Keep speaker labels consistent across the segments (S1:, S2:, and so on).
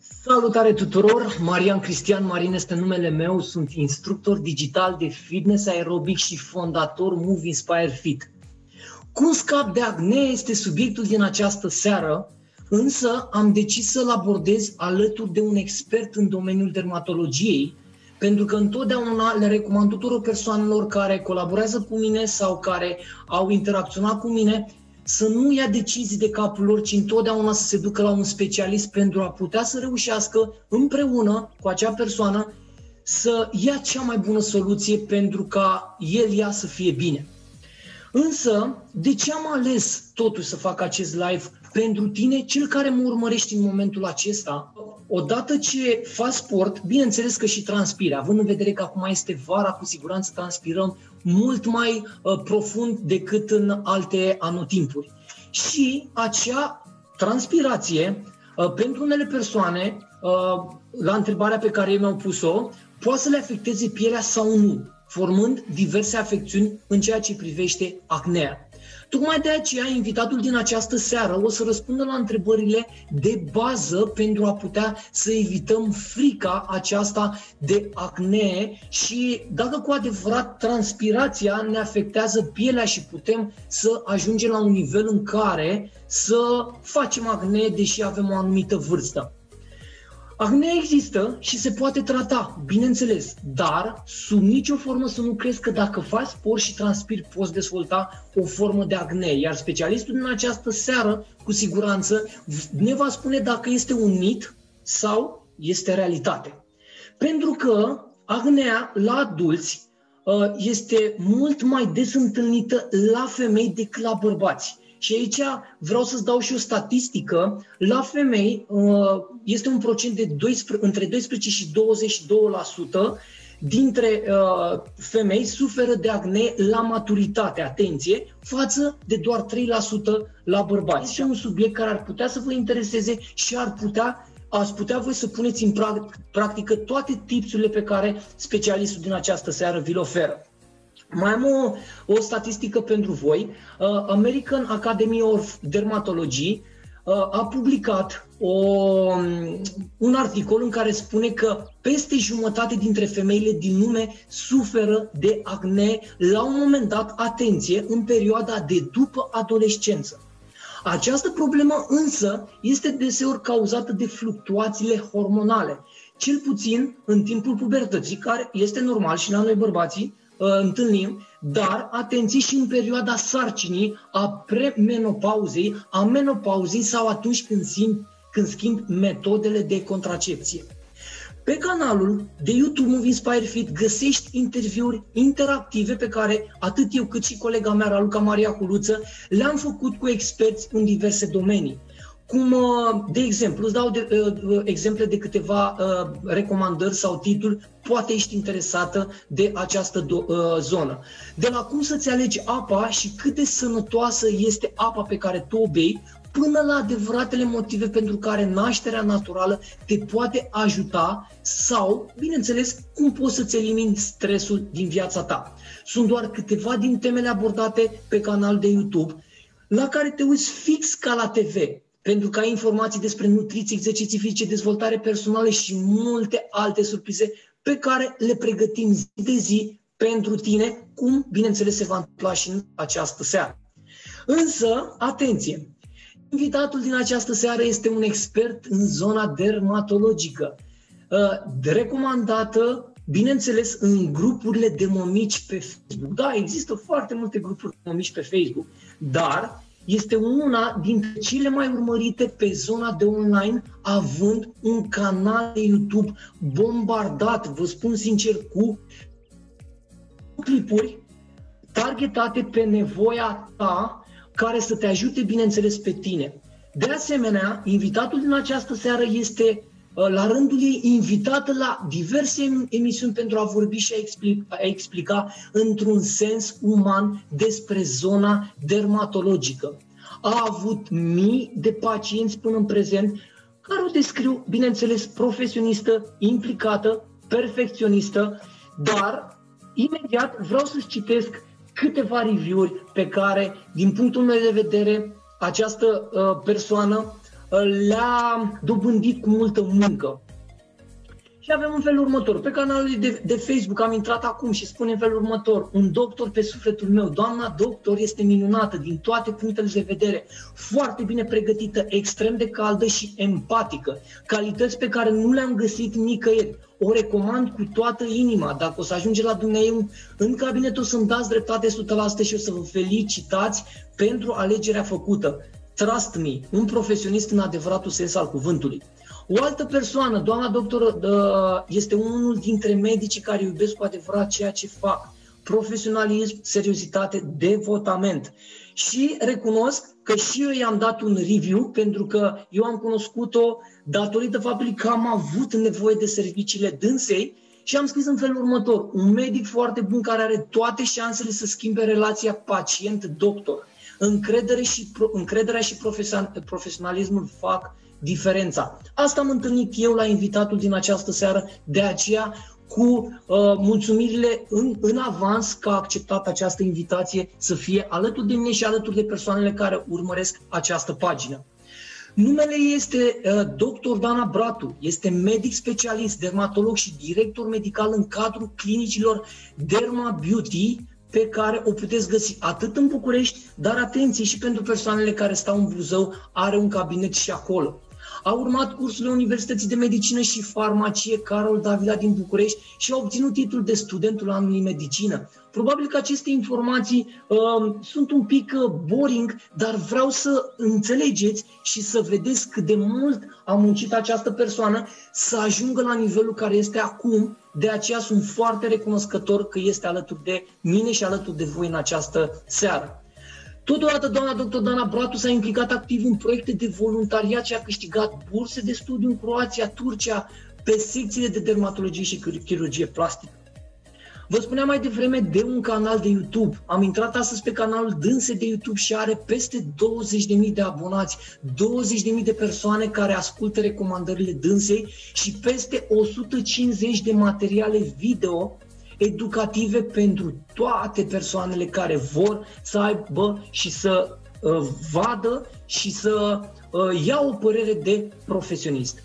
S1: Salutare tuturor! Marian Cristian Marin este numele meu, sunt instructor digital de fitness aerobic și fondator Move Inspire Fit. Cum scap de acne este subiectul din această seară, însă am decis să-l abordez alături de un expert în domeniul dermatologiei, pentru că întotdeauna le recomand tuturor persoanelor care colaborează cu mine sau care au interacționat cu mine să nu ia decizii de capul lor, ci întotdeauna să se ducă la un specialist pentru a putea să reușească împreună cu acea persoană să ia cea mai bună soluție pentru ca ea să fie bine. Însă, de ce am ales totuși să fac acest live pentru tine, cel care mă urmărești în momentul acesta? Odată ce faci sport, bineînțeles că și transpiri, având în vedere că acum este vara, cu siguranță transpirăm mult mai profund decât în alte anotimpuri. Și acea transpirație, pentru unele persoane, la întrebarea pe care mi-au pus-o, poate să le afecteze pielea sau nu, formând diverse afecțiuni în ceea ce privește acnea. Tocmai de aceea, invitatul din această seară o să răspundă la întrebările de bază pentru a putea să evităm frica aceasta de acne și dacă cu adevărat transpirația ne afectează pielea și putem să ajungem la un nivel în care să facem acne deși avem o anumită vârstă. Acnea există și se poate trata, bineînțeles, dar sub nicio formă să nu crezi că dacă faci sport și transpiri poți dezvolta o formă de acne. Iar specialistul din această seară, cu siguranță, ne va spune dacă este un mit sau este realitate. Pentru că acnea la adulți este mult mai des întâlnită la femei decât la bărbați. Și aici vreau să-ți dau și o statistică. La femei este un procent de între 12 și 22% dintre femei suferă de acne la maturitate, atenție, față de doar 3% la bărbați. Este un subiect care ar putea să vă intereseze și ați putea voi să puneți în practică toate tipsurile pe care specialistul din această seară vi le oferă. Mai am o statistică pentru voi. American Academy of Dermatology a publicat un articol în care spune că peste jumătate dintre femeile din lume suferă de acne la un moment dat, atenție, în perioada de după adolescență. Această problemă însă este deseori cauzată de fluctuațiile hormonale, cel puțin în timpul pubertății, care este normal și la noi bărbații, întâlnim, dar atenție și în perioada sarcinii, a premenopauzei, a menopauzei sau atunci când schimbi metodele de contracepție. Pe canalul de YouTube Move Inspire Fit găsești interviuri interactive pe care atât eu cât și colega mea, Raluca Maria Culuță, le-am făcut cu experți în diverse domenii. Cum, de exemplu, îți dau exemple de câteva recomandări sau titluri, poate ești interesată de această zonă. De la cum să-ți alegi apa și cât de sănătoasă este apa pe care tu o bei, până la adevăratele motive pentru care nașterea naturală te poate ajuta sau, bineînțeles, cum poți să-ți elimini stresul din viața ta. Sunt doar câteva din temele abordate pe canal de YouTube, la care te uiți fix ca la TV, pentru că ai informații despre nutriție, exerciții fizice, dezvoltare personală și multe alte surprize pe care le pregătim zi de zi pentru tine, cum, bineînțeles, se va întâmpla și în această seară. Însă, atenție! Invitatul din această seară este un expert în zona dermatologică, recomandată, bineînțeles, în grupurile de mămici pe Facebook. Da, există foarte multe grupuri de mămici pe Facebook, dar este una dintre cele mai urmărite pe zona de online, având un canal de YouTube bombardat, vă spun sincer, cu clipuri targetate pe nevoia ta, care să te ajute, bineînțeles, pe tine. De asemenea, invitatul din această seară este, la rândul ei, invitată la diverse emisiuni pentru a vorbi și a explica într-un sens uman despre zona dermatologică. A avut mii de pacienți până în prezent, care o descriu, bineînțeles, profesionistă, implicată, perfecționistă, dar imediat vreau să-ți citesc câteva review-uri pe care, din punctul meu de vedere, această persoană le-a dobândit cu multă muncă. Și avem în felul următor, pe canalul de Facebook am intrat acum și spune în felul următor: un doctor pe sufletul meu, doamna doctor este minunată din toate punctele de vedere, foarte bine pregătită, extrem de caldă și empatică, calități pe care nu le-am găsit nicăieri. O recomand cu toată inima. Dacă o să ajunge la dumneavoastră în cabinet, o să-mi dați dreptate 100% și o să vă felicitați pentru alegerea făcută. Trust me, un profesionist în adevăratul sens al cuvântului. O altă persoană, doamna doctor, este unul dintre medicii care iubesc cu adevărat ceea ce fac. Profesionalism, seriozitate, devotament. Și recunosc că și eu i-am dat un review, pentru că eu am cunoscut-o datorită faptului că am avut nevoie de serviciile dânsei și am scris în felul următor: un medic foarte bun care are toate șansele să schimbe relația pacient-doctor. Încrederea și profesionalismul fac diferența. Asta am întâlnit eu la invitatul din această seară, de aceea cu mulțumirile în avans că a acceptat această invitație să fie alături de mine și alături de persoanele care urmăresc această pagină. Numele este Dr. Dana Bratu, este medic specialist, dermatolog și director medical în cadrul clinicilor Derma Beauty, pe care o puteți găsi atât în București, dar atenție, și pentru persoanele care stau în Buzău, are un cabinet și acolo. A urmat cursurile Universității de Medicină și Farmacie Carol Davila din București și a obținut titlul de studentul anului medicină. Probabil că aceste informații sunt un pic boring, dar vreau să înțelegeți și să vedeți cât de mult a muncit această persoană să ajungă la nivelul care este acum. De aceea sunt foarte recunoscător că este alături de mine și alături de voi în această seară. Totodată, doamna dr. Dana Bratu s-a implicat activ în proiecte de voluntariat și a câștigat burse de studiu în Croația, Turcia, pe secțiile de dermatologie și chirurgie plastică. Vă spuneam mai devreme de un canal de YouTube. Am intrat astăzi pe canalul dânsei de YouTube și are peste 20.000 de abonați, 20.000 de persoane care ascultă recomandările dânsei și peste 150 de materiale video educative pentru toate persoanele care vor să aibă și să vadă și să ia o părere de profesionist.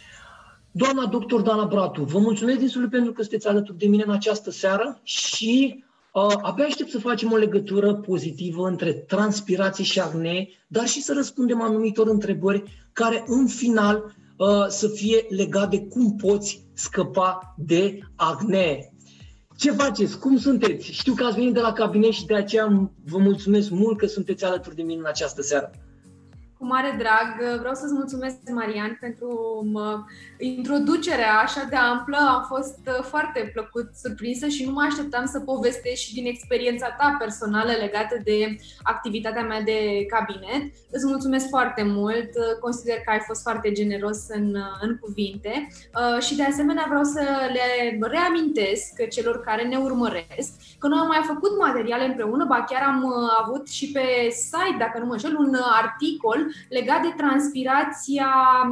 S1: Doamna dr. Dana Bratu, vă mulțumesc din suflet pentru că sunteți alături de mine în această seară și abia aștept să facem o legătură pozitivă între transpirație și acne, dar și să răspundem anumitor întrebări care în final să fie legate de cum poți scăpa de acne. Ce faceți? Cum sunteți? Știu că ați venit de la cabinet și de aceea vă mulțumesc mult că sunteți alături de mine în această seară.
S2: Cu mare drag, vreau să-ți mulțumesc, Marian, pentru introducerea așa de amplă. Am fost foarte plăcut surprinsă și nu mă așteptam să povestesc și din experiența ta personală legată de activitatea mea de cabinet. Îți mulțumesc foarte mult, consider că ai fost foarte generos în cuvinte și de asemenea vreau să le reamintesc celor care ne urmăresc că noi am mai făcut materiale împreună, ba chiar am avut și pe site, dacă nu mă înșel, un articol legat de transpirația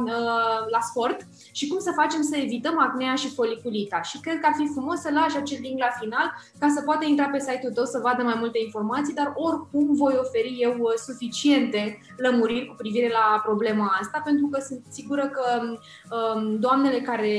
S2: la sport și cum să facem să evităm acnea și foliculita. Și cred că ar fi frumos să lași acel link la final ca să poată intra pe site-ul tău să vadă mai multe informații, dar oricum voi oferi eu suficiente lămuriri cu privire la problema asta, pentru că sunt sigură că doamnele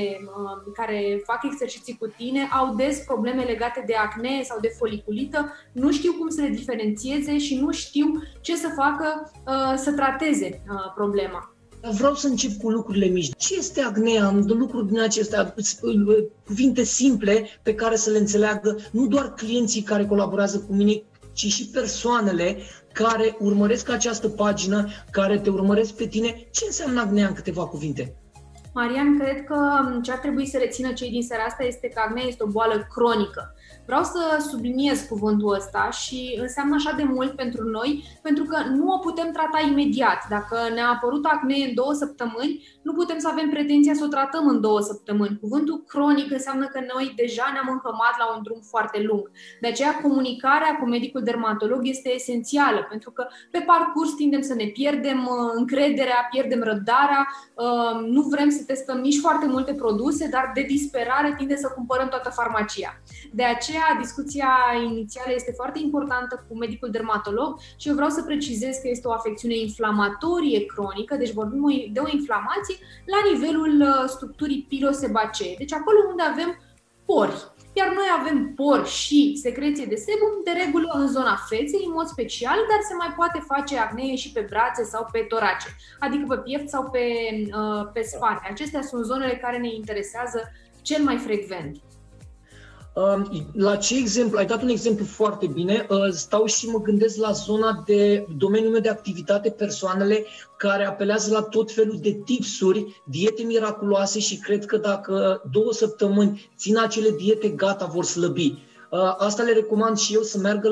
S2: care fac exerciții cu tine au des probleme legate de acne sau de foliculită, nu știu cum să le diferențieze și nu știu ce să facă să trateze problema.
S1: Vreau să încep cu lucrurile mici. Ce este acnea? Lucruri din acestea, cuvinte simple pe care să le înțeleagă nu doar clienții care colaborează cu mine, ci și persoanele care urmăresc această pagină, care te urmăresc pe tine. Ce înseamnă acnea în câteva cuvinte?
S2: Marian, cred că ce ar trebui să rețină cei din seara asta este că acnea este o boală cronică. Vreau să subliniez cuvântul ăsta și înseamnă așa de mult pentru noi, pentru că nu o putem trata imediat. Dacă ne-a apărut acne în 2 săptămâni, nu putem să avem pretenția să o tratăm în 2 săptămâni. Cuvântul cronic înseamnă că noi deja ne-am înhămat la un drum foarte lung. De aceea comunicarea cu medicul dermatolog este esențială, pentru că pe parcurs tindem să ne pierdem încrederea, pierdem răbdarea, nu vrem să testăm nici foarte multe produse, dar de disperare tinde să cumpărăm toată farmacia. De aceea, discuția inițială este foarte importantă cu medicul dermatolog și eu vreau să precizez că este o afecțiune inflamatorie cronică, deci vorbim de o inflamație la nivelul structurii pilosebacee, deci acolo unde avem pori. Iar noi avem pori și secreție de sebum, de regulă în zona feței, în mod special, dar se mai poate face acnee și pe brațe sau pe torace, adică pe piept sau pe spate. Acestea sunt zonele care ne interesează cel mai frecvent.
S1: La ce exemplu? Ai dat un exemplu foarte bine. Stau și mă gândesc la zona de domeniul meu de activitate, persoanele care apelează la tot felul de tipsuri, diete miraculoase și cred că dacă 2 săptămâni țin acele diete, gata, vor slăbi. Asta le recomand și eu, să meargă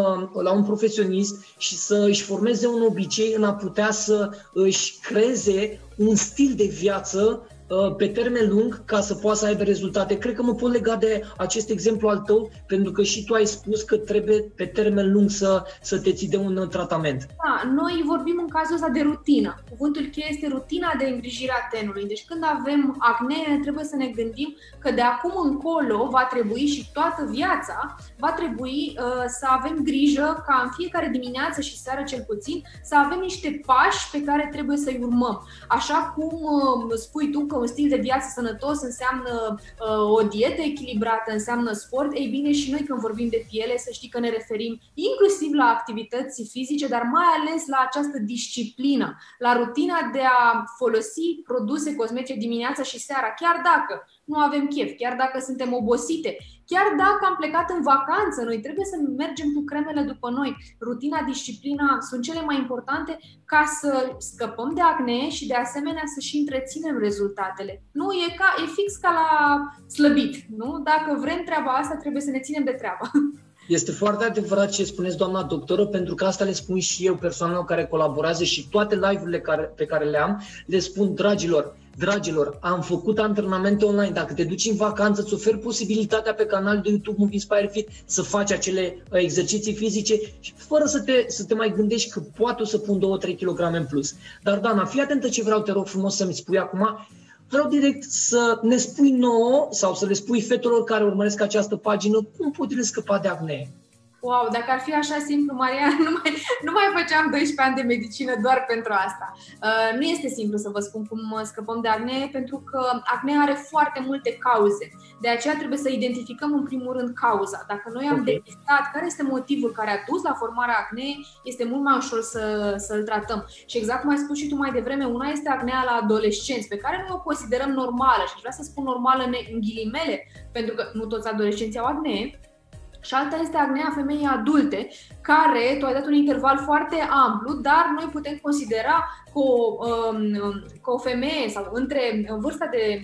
S1: la un profesionist și să își formeze un obicei în a putea să își creeze un stil de viață pe termen lung ca să poată să aibă rezultate. Cred că mă pot lega de acest exemplu al tău, pentru că și tu ai spus că trebuie pe termen lung să te ții de un tratament.
S2: Da, noi vorbim în cazul ăsta de rutină. Cuvântul cheie este rutina de îngrijire a tenului. Deci când avem acne, trebuie să ne gândim că de acum încolo va trebui și toată viața va trebui să avem grijă ca în fiecare dimineață și seară cel puțin să avem niște pași pe care trebuie să-i urmăm. Așa cum spui tu că un stil de viață sănătos înseamnă o dietă echilibrată, înseamnă sport, ei bine și noi când vorbim de piele să știi că ne referim inclusiv la activități fizice, dar mai ales la această disciplină, la rutina de a folosi produse cosmetice dimineața și seara, chiar dacă nu avem chef, chiar dacă suntem obosite, chiar dacă am plecat în vacanță, noi trebuie să mergem cu cremele după noi. Rutina, disciplina sunt cele mai importante ca să scăpăm de acne și de asemenea să și întreținem rezultatele. Nu e fix ca la slăbit, nu? Dacă vrem treaba asta, trebuie să ne ținem de treabă.
S1: Este foarte adevărat ce spuneți, doamna doctoră, pentru că asta le spun și eu persoanelor care colaborează și toate live-urile pe care le am, le spun: dragilor, am făcut antrenamente online. Dacă te duci în vacanță, îți ofer posibilitatea pe canalul de YouTube Move Inspire Fit să faci acele exerciții fizice și fără să te mai gândești că poate o să pun 2-3 kg în plus. Dar, Dana, fii atentă ce vreau, te rog frumos să-mi spui acum. Vreau direct să ne spui nouă sau să le spui fetelor care urmăresc această pagină cum pot ele scăpa de acne.
S2: Wow, dacă ar fi așa simplu, Marian, nu mai făceam 12 ani de medicină doar pentru asta. Nu este simplu să vă spun cum scăpăm de acne, pentru că acne are foarte multe cauze. De aceea trebuie să identificăm în primul rând cauza. Dacă noi am depistat care este motivul care a dus la formarea acnei, este mult mai ușor să-l tratăm. Și exact cum ai spus și tu mai devreme, una este acnea la adolescenți, pe care noi o considerăm normală, și vreau să spun normală în ghilimele, pentru că nu toți adolescenții au acne. Și alta este acnea femeii adulte, care tu ai dat un interval foarte amplu, dar noi putem considera că o femeie sau în vârsta de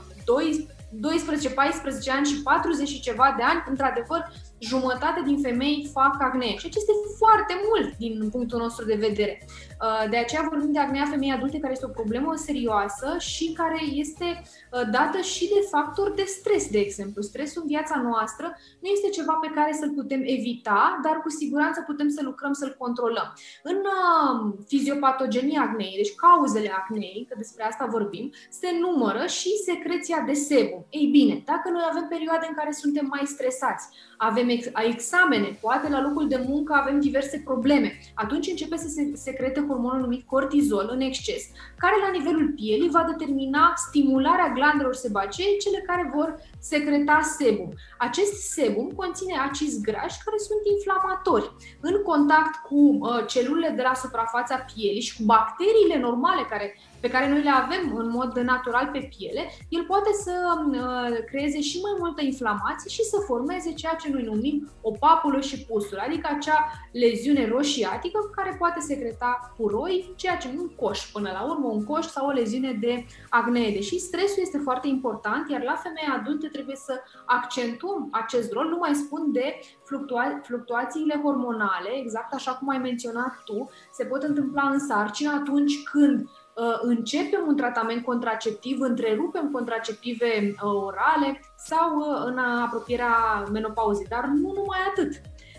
S2: 12, 14 ani și 40 și ceva de ani, într-adevăr, jumătate din femei fac acne. Și acesta este foarte mult din punctul nostru de vedere. De aceea vorbim de acnea femeii adulte, care este o problemă serioasă și care este dată și de factori de stres, de exemplu. Stresul în viața noastră nu este ceva pe care să-l putem evita, dar cu siguranță putem să lucrăm să-l controlăm. În fiziopatogenia acnei, deci cauzele acnei, că despre asta vorbim, se numără și secreția de sebum. Ei bine, dacă noi avem perioade în care suntem mai stresați, avem examene, poate la locul de muncă avem diverse probleme, atunci începe să se secrete hormonul numit cortizol în exces, care la nivelul pielii va determina stimularea glandelor sebacee, cele care vor secreta sebum. Acest sebum conține acizi grași care sunt inflamatori. În contact cu celulele de la suprafața pielii și cu bacteriile normale pe care noi le avem în mod natural pe piele, el poate să creeze și mai multă inflamație și să formeze ceea ce noi numim o papulă și pustulă, adică acea leziune roșiatică care poate secreta puroi, ceea ce un coș, până la urmă un coș sau o leziune de acnee. Deși stresul este foarte important, iar la femei adulte trebuie să accentuăm acest rol, nu mai spun de fluctuațiile hormonale, exact așa cum ai menționat tu, se pot întâmpla în sarcină atunci când începem un tratament contraceptiv, întrerupem contraceptive orale sau în apropierea menopauzei, dar nu numai atât.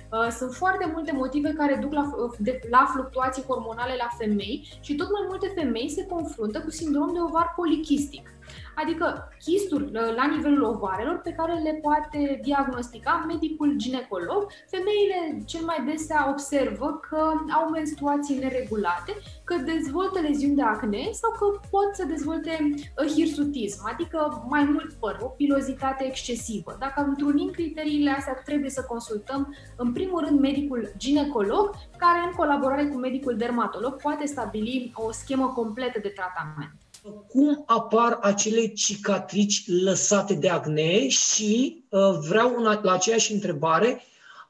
S2: Sunt foarte multe motive care duc la fluctuații hormonale la femei și tot mai multe femei se confruntă cu sindrom de ovar polichistic. Adică chisturi la nivelul ovarelor pe care le poate diagnostica medicul ginecolog. Femeile cel mai desea observă că au menstruații neregulate, că dezvoltă leziuni de acne sau că pot să dezvolte hirsutism, adică mai mult păr, o pilozitate excesivă. Dacă întrunim criteriile astea, trebuie să consultăm în primul rând medicul ginecolog, care în colaborare cu medicul dermatolog poate stabili o schemă completă de tratament.
S1: Cum apar acele cicatrici lăsate de acne și vreau la aceeași întrebare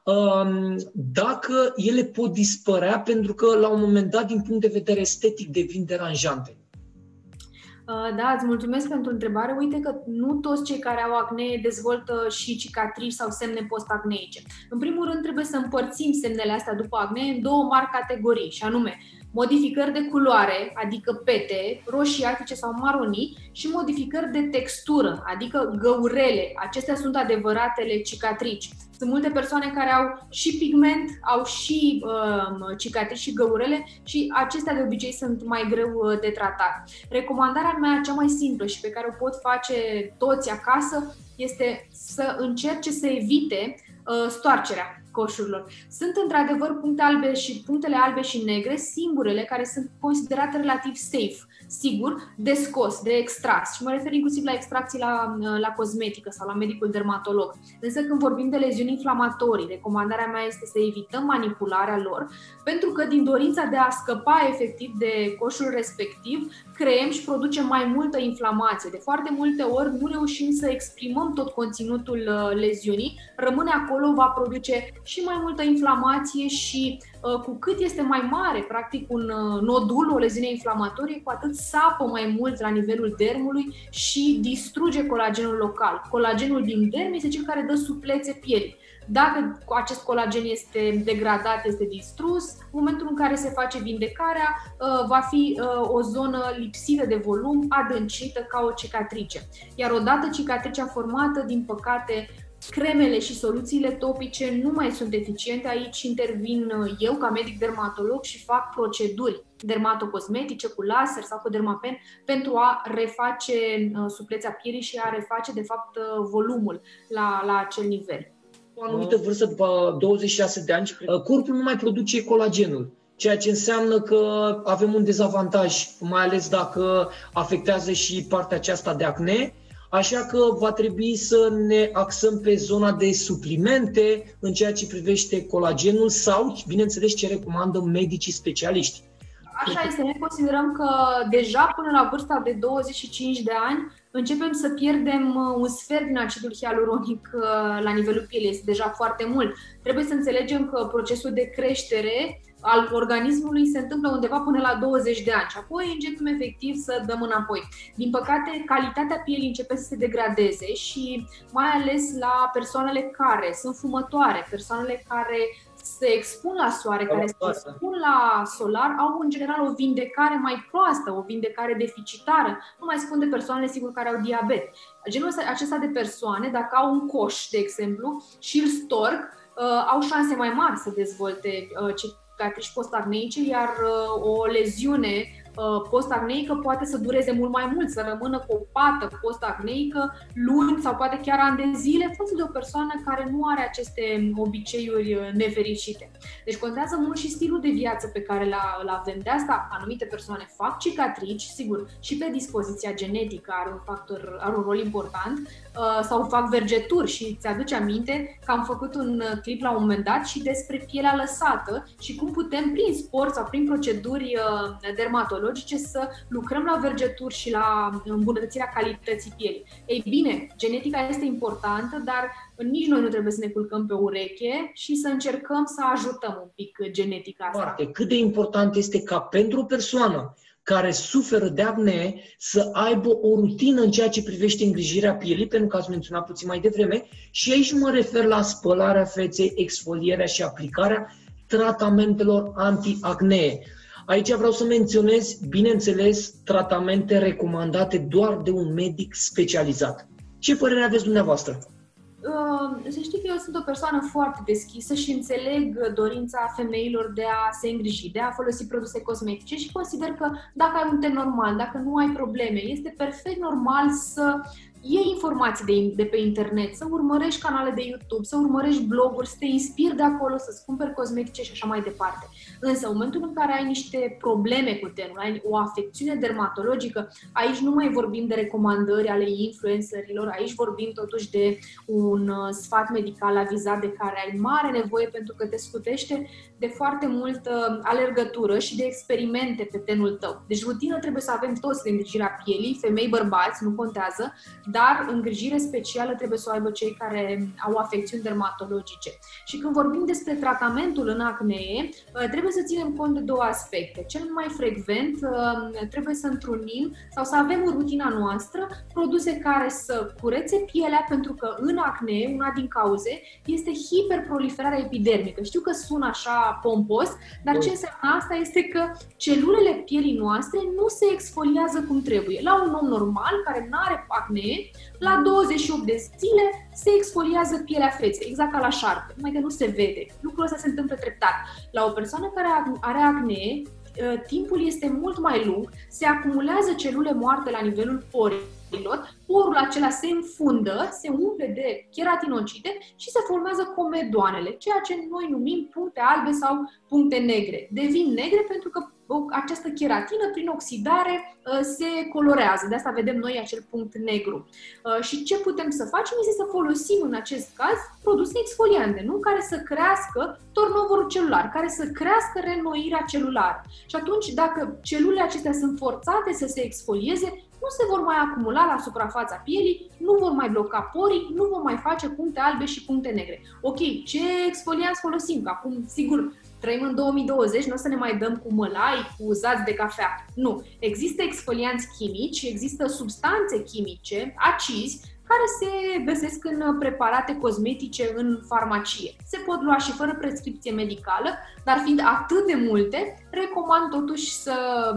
S1: dacă ele pot dispărea pentru că la un moment dat din punct de vedere estetic devin deranjante.
S2: Da, îți mulțumesc pentru întrebare. Uite că nu toți cei care au acne dezvoltă și cicatrici sau semne post-acneice. În primul rând trebuie să împărțim semnele astea după acne în două mari categorii, și anume modificări de culoare, adică pete, roșiatice sau maronii, și modificări de textură, adică găurele. Acestea sunt adevăratele cicatrici. Sunt multe persoane care au și pigment, au și cicatrici și găurele și acestea de obicei sunt mai greu de tratat. Recomandarea mea cea mai simplă și pe care o pot face toți acasă este să încerce să evite stoarcerea coșurilor. Sunt într-adevăr punctele albe și negre singurele care sunt considerate relativ safe, sigur, de scos, de extras. Și mă refer inclusiv la extracții la cosmetică sau la medicul dermatolog. Însă când vorbim de leziuni inflamatorii, recomandarea mea este să evităm manipularea lor, pentru că din dorința de a scăpa efectiv de coșul respectiv, creăm și producem mai multă inflamație. De foarte multe ori nu reușim să exprimăm tot conținutul leziunii, rămâne acolo, va produce și mai multă inflamație și cu cât este mai mare, practic, un nodul, o leziune inflamatorie, cu atât sapă mai mult la nivelul dermului și distruge colagenul local. Colagenul din derm este cel care dă suplețe pielii. Dacă acest colagen este degradat, este distrus, în momentul în care se face vindecarea, va fi o zonă lipsită de volum, adâncită ca o cicatrice. Iar odată cicatricea formată, din păcate, cremele și soluțiile topice nu mai sunt eficiente. Aici intervin eu ca medic dermatolog și fac proceduri dermatocosmetice cu laser sau cu dermapen pentru a reface suplețea pielii și a reface de fapt volumul la acel nivel.
S1: O anumită vârstă, după 26 de ani, corpul nu mai produce colagenul, ceea ce înseamnă că avem un dezavantaj, mai ales dacă afectează și partea aceasta de acne. Așa că va trebui să ne axăm pe zona de suplimente în ceea ce privește colagenul sau, bineînțeles, ce recomandă medicii specialiști.
S2: Așa este, noi considerăm că deja până la vârsta de 25 de ani începem să pierdem un sfert din acidul hialuronic la nivelul pielii. Este deja foarte mult. Trebuie să înțelegem că procesul de creștere al organismului se întâmplă undeva până la 20 de ani și apoi începem efectiv să dăm înapoi. Din păcate, calitatea pielii începe să se degradeze și mai ales la persoanele care sunt fumătoare, persoanele care se expun la soare, care se expun la solar, au în general o vindecare mai proastă, o vindecare deficitară. Nu mai spun de persoanele, sigur, care au diabet. Genul acesta de persoane, dacă au un coș, de exemplu, și îl storc, au șanse mai mari să dezvolte cicatrici post-acneice, iar o leziune post-acneică poate să dureze mult mai mult, să rămână cu o pată post-acneică luni sau poate chiar ani de zile, față de o persoană care nu are aceste obiceiuri nefericite. Deci contează mult și stilul de viață pe care îl avem. De asta anumite persoane fac cicatrici, sigur, și predispoziția genetică are un rol important, sau fac vergeturi și îți aduce aminte că am făcut un clip la un moment dat și despre pielea lăsată și cum putem prin sport sau prin proceduri dermatologice să lucrăm la vergeturi și la îmbunătățirea calității pielii. Ei bine, genetica este importantă, dar nici noi nu trebuie să ne culcăm pe ureche și să încercăm să ajutăm un pic genetica asta.
S1: Cât de important este ca pentru o persoană care suferă de acne să aibă o rutină în ceea ce privește îngrijirea pielii, pentru că ați menționat puțin mai devreme, și aici mă refer la spălarea feței, exfolierea și aplicarea tratamentelor anti-acne. Aici vreau să menționez, bineînțeles, tratamente recomandate doar de un medic specializat. Ce părere aveți dumneavoastră?
S2: Să știi că eu sunt o persoană foarte deschisă și înțeleg dorința femeilor de a se îngriji, de a folosi produse cosmetice și consider că dacă ai un ten normal, dacă nu ai probleme, este perfect normal să iei informații de pe internet, să urmărești canale de YouTube, să urmărești bloguri, să te inspiri de acolo, să-ți cumperi cosmetice și așa mai departe. Însă, în momentul în care ai niște probleme cu tenul, ai o afecțiune dermatologică, aici nu mai vorbim de recomandări ale influencerilor, aici vorbim totuși de un sfat medical avizat de care ai mare nevoie pentru că te scutește de foarte multă alergătură și de experimente pe tenul tău. Deci rutină trebuie să avem toți de îngrijirea pielii, femei, bărbați, nu contează, dar îngrijire specială trebuie să o aibă cei care au afecțiuni dermatologice. Și când vorbim despre tratamentul în acnee, trebuie să ținem cont de două aspecte. Cel mai frecvent trebuie să întrunim sau să avem în rutina noastră produse care să curețe pielea, pentru că în acnee, una din cauze, este hiperproliferarea epidermică. Știu că sună așa pompos, dar ce înseamnă asta este că celulele pielii noastre nu se exfoliază cum trebuie. La un om normal care nu are acnee, la 28 de zile se exfoliază pielea feței, exact ca la șarpe, numai că nu se vede. Lucrul ăsta se întâmplă treptat. La o persoană care are acnee, timpul este mult mai lung, se acumulează celule moarte la nivelul porilor, porul acela se înfundă, se umple de cheratinocide și se formează comedoanele, ceea ce noi numim puncte albe sau puncte negre. Devin negre pentru că această cheratină, prin oxidare, se colorează. De asta vedem noi acel punct negru. Și ce putem să facem este să folosim în acest caz produse exfoliante, nu? Care să crească turnover-ul celular, care să crească reînnoirea celulară. Și atunci, dacă celulele acestea sunt forțate să se exfolieze, nu se vor mai acumula la suprafața pielii, nu vor mai bloca porii, nu vor mai face puncte albe și puncte negre. Ok, ce exfolianți folosim? Că acum, sigur, trăim în 2020, nu o să ne mai dăm cu mălai, cu zați de cafea. Nu. Există exfolianți chimici, există substanțe chimice, acizi, care se găsesc în preparate cosmetice în farmacie. Se pot lua și fără prescripție medicală, dar fiind atât de multe, recomand totuși să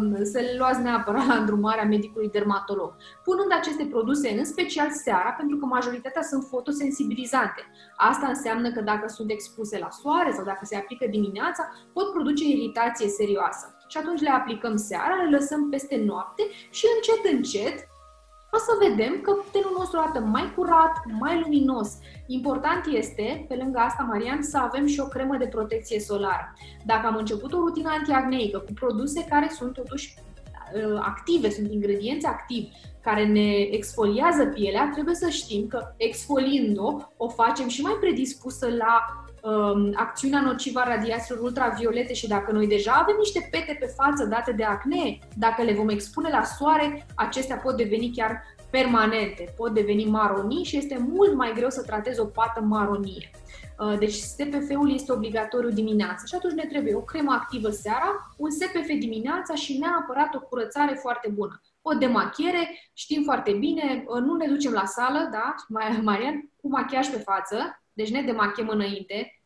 S2: le luați neapărat la îndrumarea medicului dermatolog. Punând aceste produse în special seara, pentru că majoritatea sunt fotosensibilizante. Asta înseamnă că dacă sunt expuse la soare sau dacă se aplică dimineața, pot produce iritație serioasă. Și atunci le aplicăm seara, le lăsăm peste noapte și încet o să vedem că tenul nostru arată mai curat, mai luminos. Important este, pe lângă asta, Marian, să avem și o cremă de protecție solară. Dacă am început o rutină antiacneică cu produse care sunt totuși active, sunt ingredienți activi, care ne exfoliază pielea, trebuie să știm că exfoliind-o, o facem și mai predispusă la acțiunea nocivă a radiațiilor ultraviolete și dacă noi deja avem niște pete pe față date de acnee, dacă le vom expune la soare, acestea pot deveni chiar permanente, pot deveni maronii și este mult mai greu să tratezi o pată maronie. Deci SPF-ul este obligatoriu dimineața și atunci ne trebuie o cremă activă seara, un SPF dimineața și neapărat o curățare foarte bună. O demachiere, știm foarte bine, nu ne ducem la sală, da, Marian, cu machiaj pe față, deci ne demachiem înainte.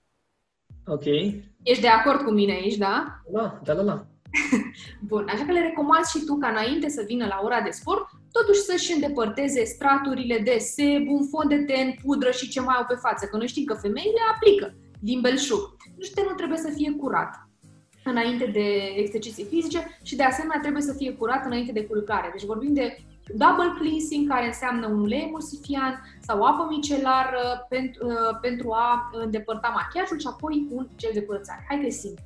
S1: Ok.
S2: Ești de acord cu mine aici, da?
S1: Da.
S2: Bun, așa că le recomand și tu ca înainte să vină la ora de sport, totuși să-și îndepărteze straturile de sebum, fond de ten, pudră și ce mai au pe față, că noi știm că femeile aplică din belșug. Deci tenul trebuie să fie curat înainte de exerciții fizice și de asemenea trebuie să fie curat înainte de culcare. Deci vorbim de double cleansing, care înseamnă un ulei emulsifiant sau apă micelară pentru a îndepărta machiajul și apoi un gel de curățare. Hai că e simplu.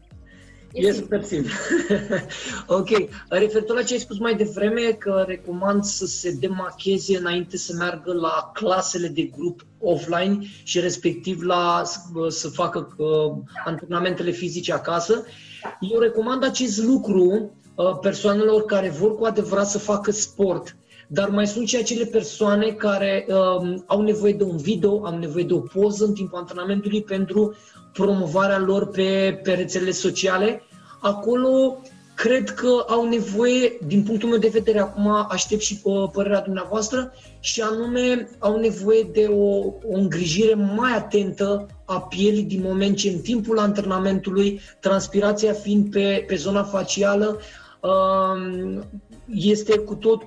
S1: E super simplu. Ok. Referitor la ce ai spus mai devreme, că recomand să se demacheze înainte să meargă la clasele de grup offline și respectiv să facă antrenamentele fizice acasă. Eu recomand acest lucru persoanelor care vor cu adevărat să facă sport, dar mai sunt și acele persoane care au nevoie de un video, au nevoie de o poză în timpul antrenamentului pentru promovarea lor pe rețelele sociale. Acolo cred că au nevoie, din punctul meu de vedere, acum aștept și părerea dumneavoastră, și anume au nevoie de o îngrijire mai atentă a pielii din moment ce în timpul antrenamentului, transpirația fiind pe zona facială, este cu tot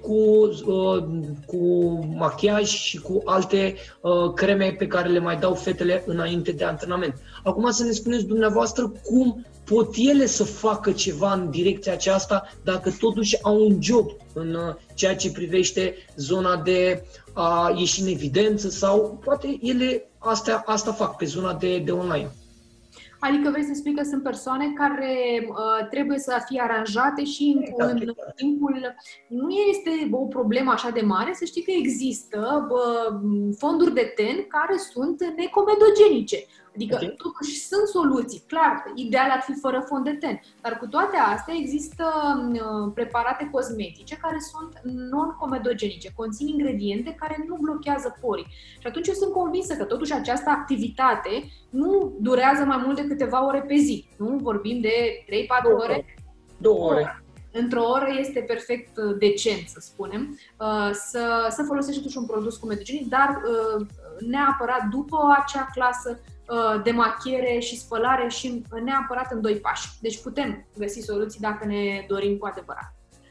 S1: cu machiaj și cu alte creme pe care le mai dau fetele înainte de antrenament. Acum să ne spuneți dumneavoastră cum pot ele să facă ceva în direcția aceasta dacă totuși au un job în ceea ce privește zona de a ieși în evidență sau poate ele asta fac pe zona de online.
S2: Adică vrei să spui că sunt persoane care trebuie să fie aranjate și în timpul... Nu este o problemă așa de mare, să știi că există fonduri de ten care sunt necomedogenice. Adică, totuși, sunt soluții. Clar, ideal ar fi fără fond de ten. Dar cu toate astea există preparate cosmetice care sunt non-comedogenice, conțin ingrediente care nu blochează porii. Și atunci eu sunt convinsă că totuși această activitate nu durează mai mult de câteva ore pe zi. Nu vorbim de 3-4 ore.
S1: 2 ore.
S2: Într-o oră este perfect decent, să spunem, să folosești totuși un produs comedogenic, dar neapărat după acea clasă de machiere și spălare și neapărat în 2 pași. Deci putem găsi soluții dacă ne dorim cu adevărat.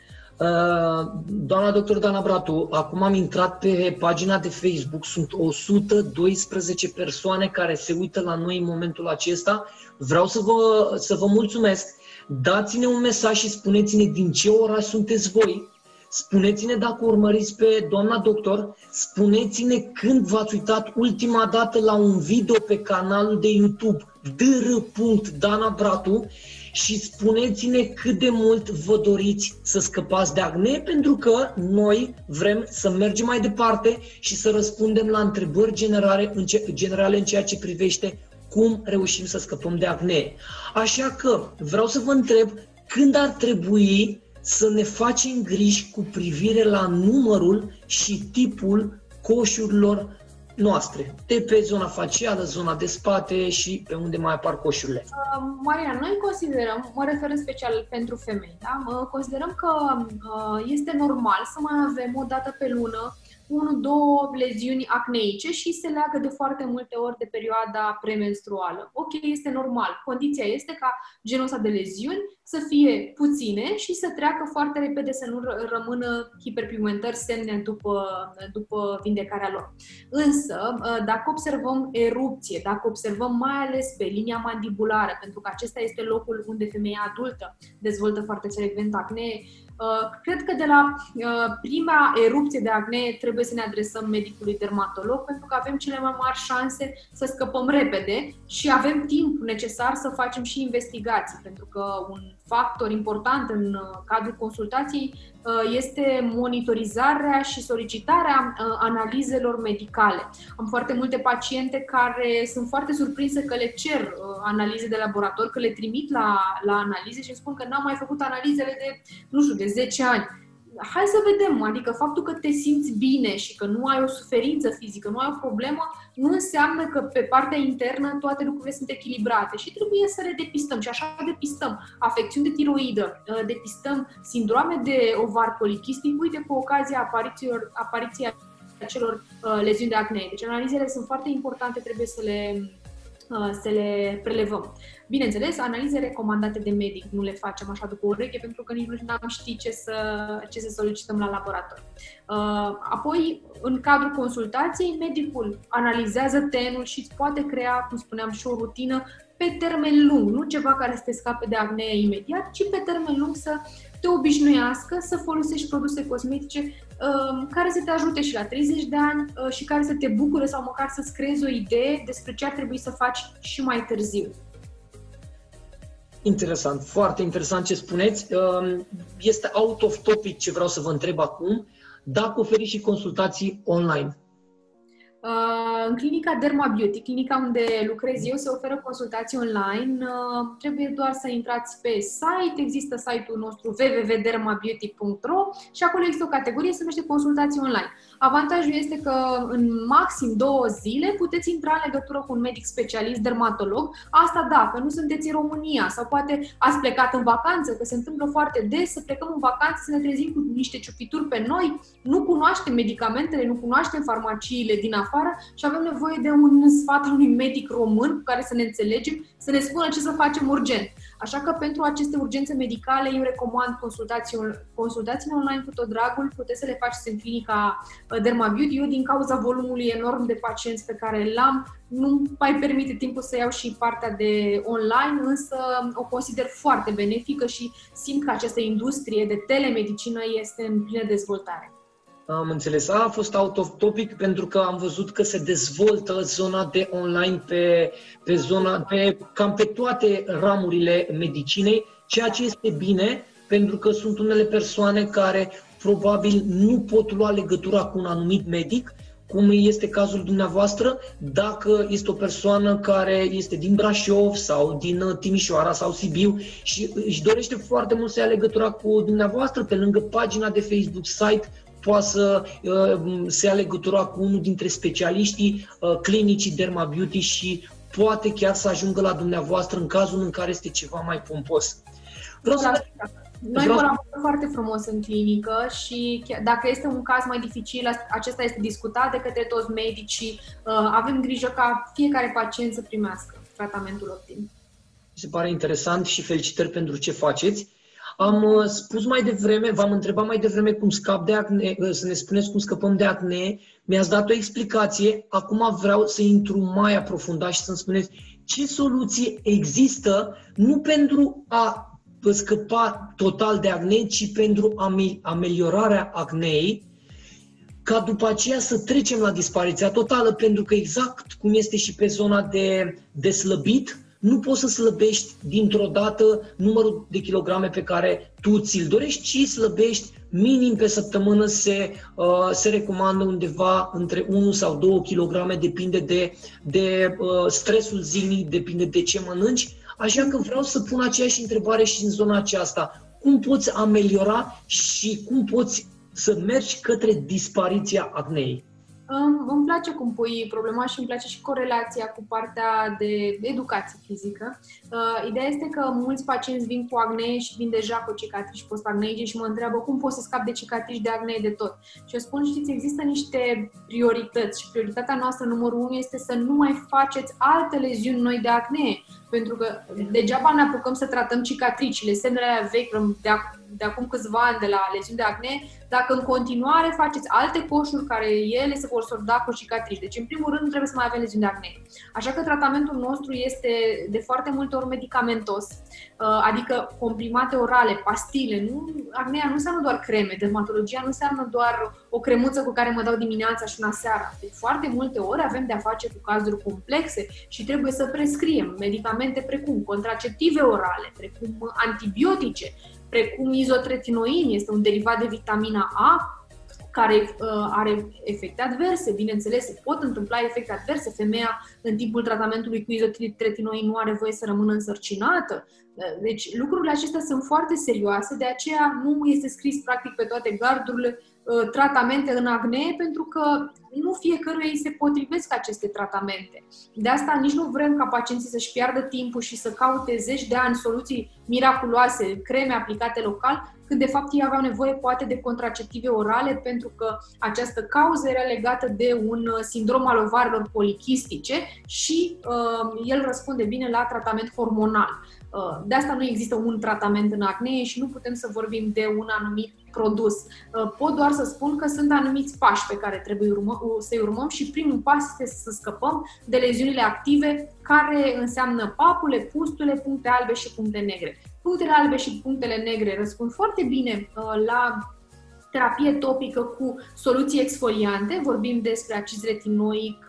S1: Doamna doctor Dana Bratu, acum am intrat pe pagina de Facebook, sunt 112 persoane care se uită la noi în momentul acesta. Vreau să vă mulțumesc. Dați-ne un mesaj și spuneți-ne din ce oraș sunteți voi. Spuneți-ne dacă urmăriți pe doamna doctor, spuneți-ne când v-ați uitat ultima dată la un video pe canalul de YouTube dr.danabratu și spuneți-ne cât de mult vă doriți să scăpați de acne, pentru că noi vrem să mergem mai departe și să răspundem la întrebări generale în ceea ce privește cum reușim să scăpăm de acne. Așa că vreau să vă întreb când ar trebui să ne facem griji cu privire la numărul și tipul coșurilor noastre, de pe zona facială, zona de spate și pe unde mai apar coșurile.
S2: Maria, noi considerăm, mă refer în special pentru femei, da? Considerăm că este normal să mai avem o dată pe lună 1-2 leziuni acneice și se leagă de foarte multe ori de perioada premenstruală. Ok, este normal. Condiția este ca genul ăsta de leziuni să fie puține și să treacă foarte repede, să nu rămână hiperpigmentări, semne după vindecarea lor. Însă, dacă observăm erupție, dacă observăm mai ales pe linia mandibulară, pentru că acesta este locul unde femeia adultă dezvoltă foarte frecvent acne, cred că de la prima erupție de acne trebuie să ne adresăm medicului dermatolog, pentru că avem cele mai mari șanse să scăpăm repede și avem timp necesar să facem și investigații, pentru că un factor important în cadrul consultației este monitorizarea și solicitarea analizelor medicale. Am foarte multe paciente care sunt foarte surprinse că le cer analize de laborator, că le trimit la analize și îmi spun că n-am mai făcut analizele de 10 ani. Hai să vedem, adică faptul că te simți bine și că nu ai o suferință fizică, nu ai o problemă, nu înseamnă că pe partea internă toate lucrurile sunt echilibrate și trebuie să le depistăm. Și așa depistăm afecțiuni de tiroidă, depistăm sindrome de ovar polichistic, uite, cu ocazia apariției acelor leziuni de acne. Deci analizele sunt foarte importante, trebuie să le prelevăm. Bineînțeles, analize recomandate de medic, nu le facem așa după ureche, pentru că nici nu am ști ce să solicităm la laborator. Apoi, în cadrul consultației, medicul analizează tenul și îți poate crea, cum spuneam, și o rutină pe termen lung, nu ceva care să te scape de acne imediat, ci pe termen lung să te obișnuiască să folosești produse cosmetice care să te ajute și la 30 de ani și care să te bucure sau măcar să-ți creezi o idee despre ce ar trebui să faci și mai târziu.
S1: Interesant, foarte interesant ce spuneți. Este out of topic ce vreau să vă întreb acum, dacă oferiți și consultații online.
S2: În clinica Derma Beauty, clinica unde lucrez eu, se oferă consultații online. Trebuie doar să intrați pe site, există site-ul nostru www.dermabeauty.ro și acolo există o categorie se numește consultații online. Avantajul este că în maxim 2 zile puteți intra în legătură cu un medic specialist dermatolog. Asta dacă nu sunteți în România sau poate ați plecat în vacanță, că se întâmplă foarte des să plecăm în vacanță, să ne trezim cu niște ciupituri pe noi, nu cunoaștem medicamentele, nu cunoaștem farmaciile din afară și avem nevoie de un sfat al unui medic român cu care să ne înțelegem, să ne spună ce să facem urgent. Așa că pentru aceste urgențe medicale eu recomand consultațiile online cu tot dragul, puteți să le faceți în clinica Dermabeauty. Eu, din cauza volumului enorm de pacienți pe care l-am, nu mai permite timpul să iau și partea de online, însă o consider foarte benefică și simt că această industrie de telemedicină este în plină dezvoltare.
S1: Am înțeles. A fost out of topic pentru că am văzut că se dezvoltă zona de online cam pe toate ramurile medicinei, ceea ce este bine, pentru că sunt unele persoane care probabil nu pot lua legătura cu un anumit medic, cum este cazul dumneavoastră, dacă este o persoană care este din Brașov sau din Timișoara sau Sibiu și își dorește foarte mult să ia legătura cu dumneavoastră, pe lângă pagina de Facebook, site, poate să se ia legătura cu unul dintre specialiștii clinicii Dermabeauty și poate chiar să ajungă la dumneavoastră în cazul în care este ceva mai pompos.
S2: Noi colaborăm foarte frumos în clinică și dacă este un caz mai dificil, acesta este discutat de către toți medicii. Avem grijă ca fiecare pacient să primească tratamentul optim.
S1: Mi se pare interesant și felicitări pentru ce faceți. Am spus mai devreme, v-am întrebat mai devreme cum scap de acne, să ne spuneți cum scăpăm de acne. Mi-ați dat o explicație, acum vreau să intru mai aprofundat și să-mi spuneți ce soluții există, nu pentru a scăpa total de acne, ci pentru ameliorarea acneei, ca după aceea să trecem la dispariția totală, pentru că exact cum este și pe zona de slăbit, nu poți să slăbești dintr-o dată numărul de kilograme pe care tu ți-l dorești, ci slăbești minim pe săptămână, se recomandă undeva între 1 sau 2 kg, depinde de stresul zilnic, depinde de ce mănânci. Așa că vreau să pun aceeași întrebare și în zona aceasta. Cum poți ameliora și cum poți să mergi către dispariția acneei?
S2: Îmi place cum pui problema și îmi place și corelația cu partea de educație fizică. Ideea este că mulți pacienți vin cu acne și vin deja cu cicatrici post-acneice și mă întreabă cum pot să scap de cicatrici, de acne, de tot. Și eu spun, știți, există niște priorități și prioritatea noastră numărul 1 este să nu mai faceți alte leziuni noi de acne. Pentru că degeaba ne apucăm să tratăm cicatricile, semnele alea vechi de acum câțiva ani de la leziuni de acne, dacă în continuare faceți alte coșuri care ele se vor sorda cu cicatrici. Deci, în primul rând, nu trebuie să mai avem leziuni de acne. Așa că tratamentul nostru este de foarte multe ori medicamentos, adică comprimate orale, pastile. Acnea nu înseamnă doar creme, dermatologia nu înseamnă doar o cremuță cu care mă dau dimineața și una seara. De foarte multe ori avem de-a face cu cazuri complexe și trebuie să prescriem medicamente precum contraceptive orale, precum antibiotice, precum izotretinoin, este un derivat de vitamina A, care are efecte adverse. Bineînțeles, se pot întâmpla efecte adverse. Femeia, în timpul tratamentului cu izotretinoin, nu are voie să rămână însărcinată. Deci, lucrurile acestea sunt foarte serioase, de aceea nu este scris practic pe toate gardurile tratamente în acne, pentru că nu fiecăruia îi se potrivesc aceste tratamente. De asta nici nu vrem ca pacienții să-și piardă timpul și să caute zeci de ani soluții miraculoase, creme aplicate local, când de fapt ei aveau nevoie poate de contraceptive orale, pentru că această cauză era legată de un sindrom al ovarelor polichistice și el răspunde bine la tratament hormonal. De asta nu există un tratament în acne și nu putem să vorbim de un anumit produs. Pot doar să spun că sunt anumiți pași pe care trebuie să-i urmăm și primul pas este să scăpăm de leziunile active, care înseamnă papule, pustule, puncte albe și puncte negre. Punctele albe și punctele negre răspund foarte bine la terapie topică cu soluții exfoliante. Vorbim despre acid retinoic,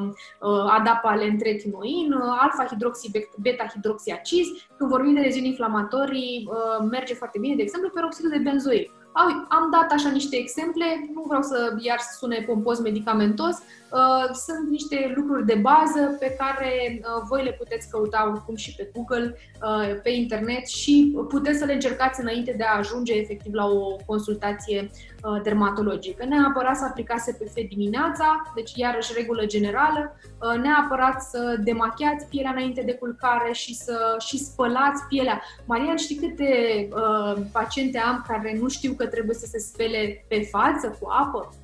S2: adapalent retinoin, alfa-hidroxi, beta-hidroxiaciz. Când vorbim de leziuni inflamatorii, merge foarte bine, de exemplu, peroxidul de benzoil. Am dat așa niște exemple, nu vreau să iar să sune pompos medicamentos, sunt niște lucruri de bază pe care voi le puteți căuta oricum și pe Google, pe internet și puteți să le încercați înainte de a ajunge efectiv la o consultație dermatologică. Neapărat să aplicați SPF dimineața, deci iarăși regulă generală, neapărat să demachiați pielea înainte de culcare și să spălați pielea. Marian, știi câte paciente am care nu știu că trebuie să se spele pe față cu apă?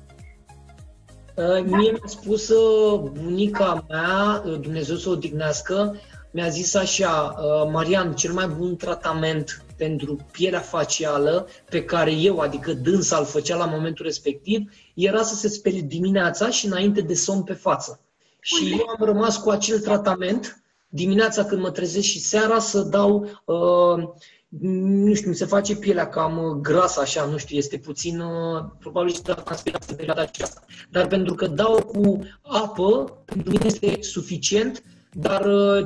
S1: Mie mi-a spus bunica mea, Dumnezeu să o odihnească, mi-a zis așa, Marian, cel mai bun tratament pentru pielea facială pe care eu, adică dânsa, îl făcea la momentul respectiv, era să se spele dimineața și înainte de somn pe față. Și eu am rămas cu acel tratament dimineața când mă trezesc și seara să dau, nu știu, se face pielea cam grasă așa, nu știu, este puțin, probabil și transpirație în perioada aceasta. Dar pentru că dau cu apă, pentru mine este suficient, dar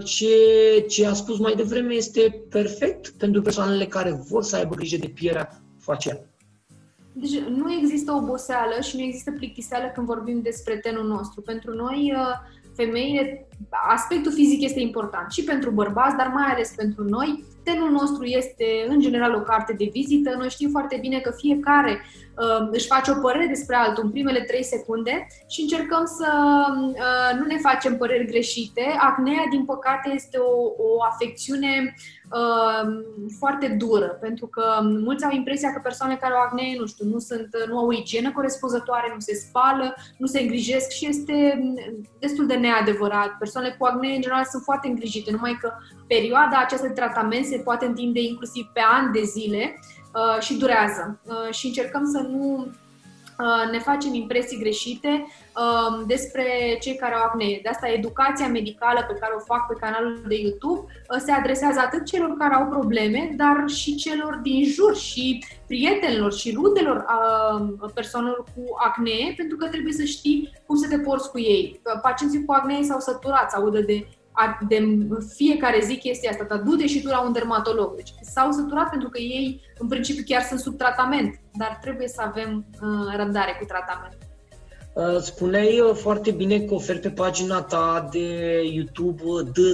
S1: ce a spus mai devreme este perfect pentru persoanele care vor să aibă grijă de pielea facială.
S2: Deci nu există oboseală și nu există plictiseală când vorbim despre tenul nostru. Pentru noi, femeile, aspectul fizic este important și pentru bărbați, dar mai ales pentru noi. Tenul nostru este, în general, o carte de vizită. Noi știm foarte bine că fiecare își face o părere despre altul în primele 3 secunde și încercăm să nu ne facem păreri greșite. Acnea, din păcate, este o afecțiune foarte dură, pentru că mulți au impresia că persoanele care au acnee, nu știu, nu au o igienă corespunzătoare, nu se spală, nu se îngrijesc și este destul de neadevărat. Persoanele cu acnee, în general, sunt foarte îngrijite, numai că perioada aceasta de tratament se poate întinde inclusiv pe ani de zile și durează. Și încercăm să nu ne facem impresii greșite despre cei care au acnee. De asta educația medicală pe care o fac pe canalul de YouTube se adresează atât celor care au probleme, dar și celor din jur și prietenilor și rudelor persoanelor cu acnee, pentru că trebuie să știi cum să te porți cu ei. Pacienții cu acnee s-au săturat să audă de fiecare zi chestia asta, dar du-te și tu la un dermatolog. Deci s-au săturat pentru că ei, în principiu, chiar sunt sub tratament, dar trebuie să avem răbdare cu tratament.
S1: Spuneai foarte bine că oferi pe pagina ta de YouTube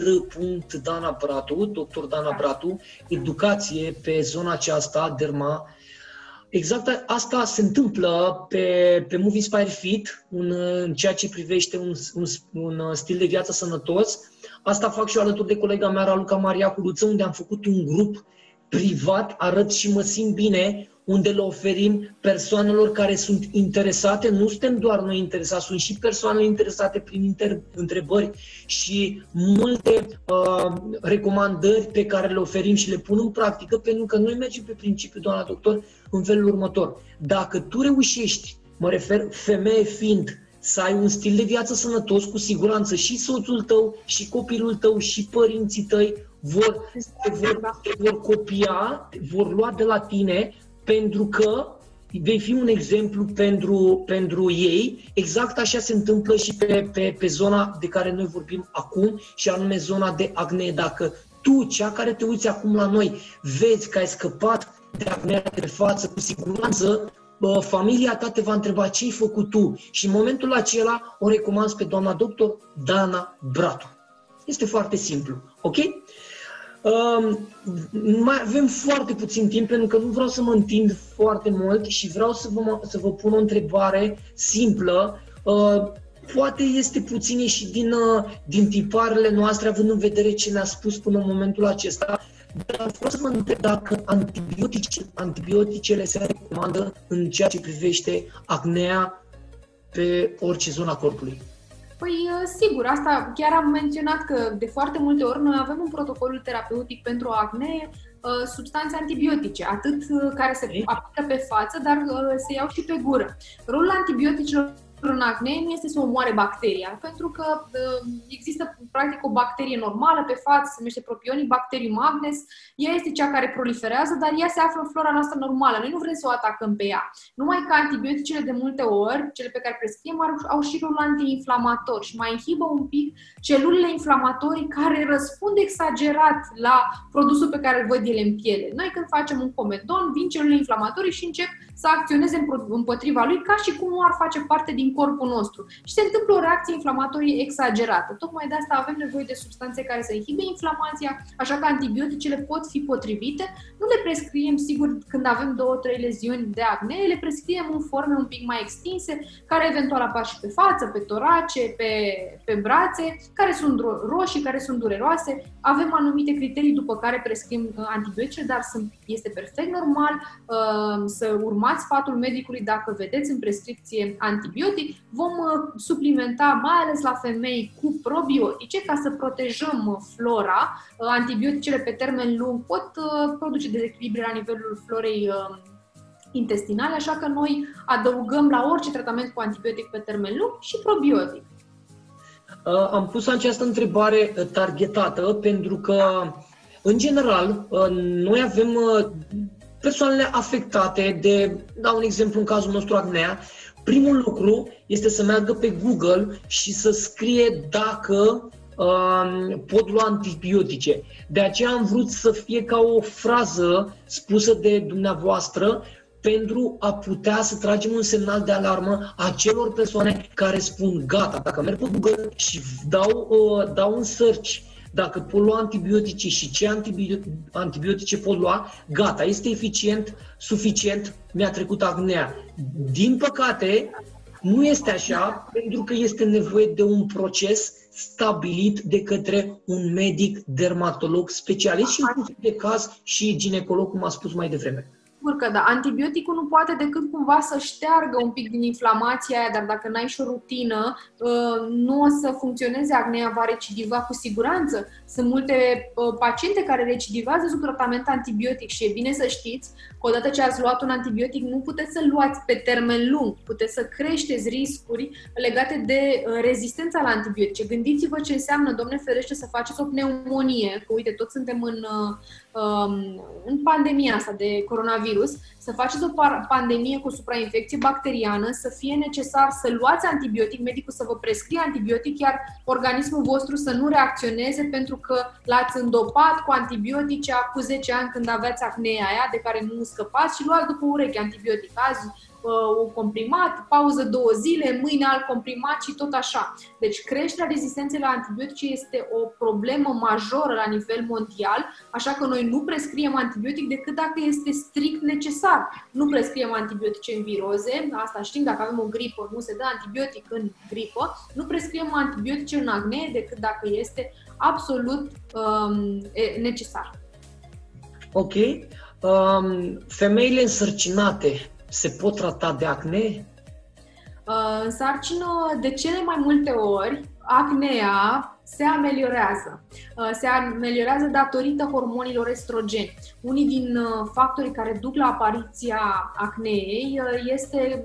S1: dr. Bratu, dr. Dana Bratu, educație pe zona aceasta, derma. Exact asta se întâmplă pe Move Inspire Fit, în ceea ce privește un stil de viață sănătos. Asta fac și eu alături de colega mea, Raluca Maria Culuță, unde am făcut un grup privat, arăt și mă simt bine, unde le oferim persoanelor care sunt interesate. Nu suntem doar noi interesați, sunt și persoanele interesate prin întrebări și multe recomandări pe care le oferim și le pun în practică, pentru că noi mergem pe principiu, doamna doctor, în felul următor. Dacă tu reușești, mă refer femeie fiind, să ai un stil de viață sănătos, cu siguranță și soțul tău, și copilul tău, și părinții tăi te vor copia, vor lua de la tine, pentru că vei fi un exemplu pentru ei. Exact așa se întâmplă și pe zona de care noi vorbim acum, și anume zona de acnee. Dacă tu, cea care te uiți acum la noi, vezi că ai scăpat de acnea de față, cu siguranță familia ta te va întreba ce ai făcut tu, și în momentul acela o recomand pe doamna doctor Dana Bratu. Este foarte simplu, ok? Mai avem foarte puțin timp, pentru că nu vreau să mă întind foarte mult și vreau să vă pun o întrebare simplă. Poate este puțin și din tiparele noastre, având în vedere ce ne-a spus până în momentul acesta, dar vreau să vă întreb dacă antibioticele se recomandă în ceea ce privește acnea pe orice zonă a corpului.
S2: Păi, sigur, asta chiar am menționat că de foarte multe ori noi avem un protocol terapeutic pentru acne, substanțe antibiotice, atât care se aplică pe față, dar se iau și pe gură. Rolul antibioticelor în acne nu este să omoare bacteria, pentru că există practic o bacterie normală pe față, se numește Propionibacterium magnes, ea este cea care proliferează, dar ea se află în flora noastră normală, noi nu vrem să o atacăm pe ea. Numai că antibioticele de multe ori, cele pe care prescriem, au și rolul antiinflamator și mai inhibă un pic celulele inflamatorii care răspund exagerat la produsul pe care îl văd ele în piele. Noi când facem un comedon, vin celulele inflamatorii și încep să acționeze împotriva lui ca și cum nu ar face parte din corpul nostru. Și se întâmplă o reacție inflamatorie exagerată. Tocmai de asta avem nevoie de substanțe care să inhibe inflamația, așa că antibioticele pot fi potrivite. Nu le prescriem, sigur, când avem 2-3 leziuni de acne, le prescriem în forme un pic mai extinse, care eventual apar și pe față, pe torace, pe brațe, care sunt roșii, care sunt dureroase. Avem anumite criterii după care prescriem antibiotice, dar este perfect normal să urmați urmați sfatul medicului dacă vedeți în prescripție antibiotic. Vom suplimenta, mai ales la femei, cu probiotice ca să protejăm flora. Antibioticele pe termen lung pot produce dezechilibre la nivelul florei intestinale, așa că noi adăugăm la orice tratament cu antibiotic pe termen lung și probiotic.
S1: Am pus această întrebare targetată pentru că, în general, noi avem persoanele afectate de, dau un exemplu în cazul nostru, acnea. Primul lucru este să meargă pe Google și să scrie dacă pot lua antibiotice. De aceea am vrut să fie ca o frază spusă de dumneavoastră pentru a putea să tragem un semnal de alarmă acelor persoane care spun gata, dacă merg pe Google și dau un search dacă pot lua antibiotice și ce antibiotice pot lua, gata, este eficient, suficient, mi-a trecut acnea. Din păcate, nu este așa, pentru că este nevoie de un proces stabilit de către un medic dermatolog specialist și în funcție de caz și ginecolog, cum a spus mai devreme.
S2: Sigur că da, antibioticul nu poate decât cumva să șteargă un pic din inflamația aia, dar dacă n-ai și o rutină, nu o să funcționeze acnea, va recidiva cu siguranță. Sunt multe paciente care recidivează sub tratament antibiotic și e bine să știți că odată ce ați luat un antibiotic nu puteți să-l luați pe termen lung, puteți să creșteți riscuri legate de rezistența la antibiotice. Gândiți-vă ce înseamnă, Doamne ferește, să faceți o pneumonie, că uite, toți suntem în pandemia asta de coronavirus, să faceți o pandemie cu suprainfecție bacteriană, să fie necesar să luați antibiotic, medicul să vă prescrie antibiotic, iar organismul vostru să nu reacționeze pentru că l-ați îndopat cu antibiotice acum 10 ani când aveați acnea aia de care nu scăpați și luați după ureche antibiotic. Azi un comprimat, pauză 2 zile, mâine alt comprimat și tot așa. Deci creșterea rezistenței la antibiotice este o problemă majoră la nivel mondial, așa că noi nu prescriem antibiotic decât dacă este strict necesar. Nu prescriem antibiotice în viroze, asta știm, dacă avem o gripă nu se dă antibiotic în gripă, nu prescriem antibiotice în acne decât dacă este absolut necesar.
S1: Ok. Femeile însărcinate se pot trata de acne?
S2: În sarcină, de cele mai multe ori, acnea se ameliorează. Se ameliorează datorită hormonilor estrogeni. Unii din factorii care duc la apariția acneei este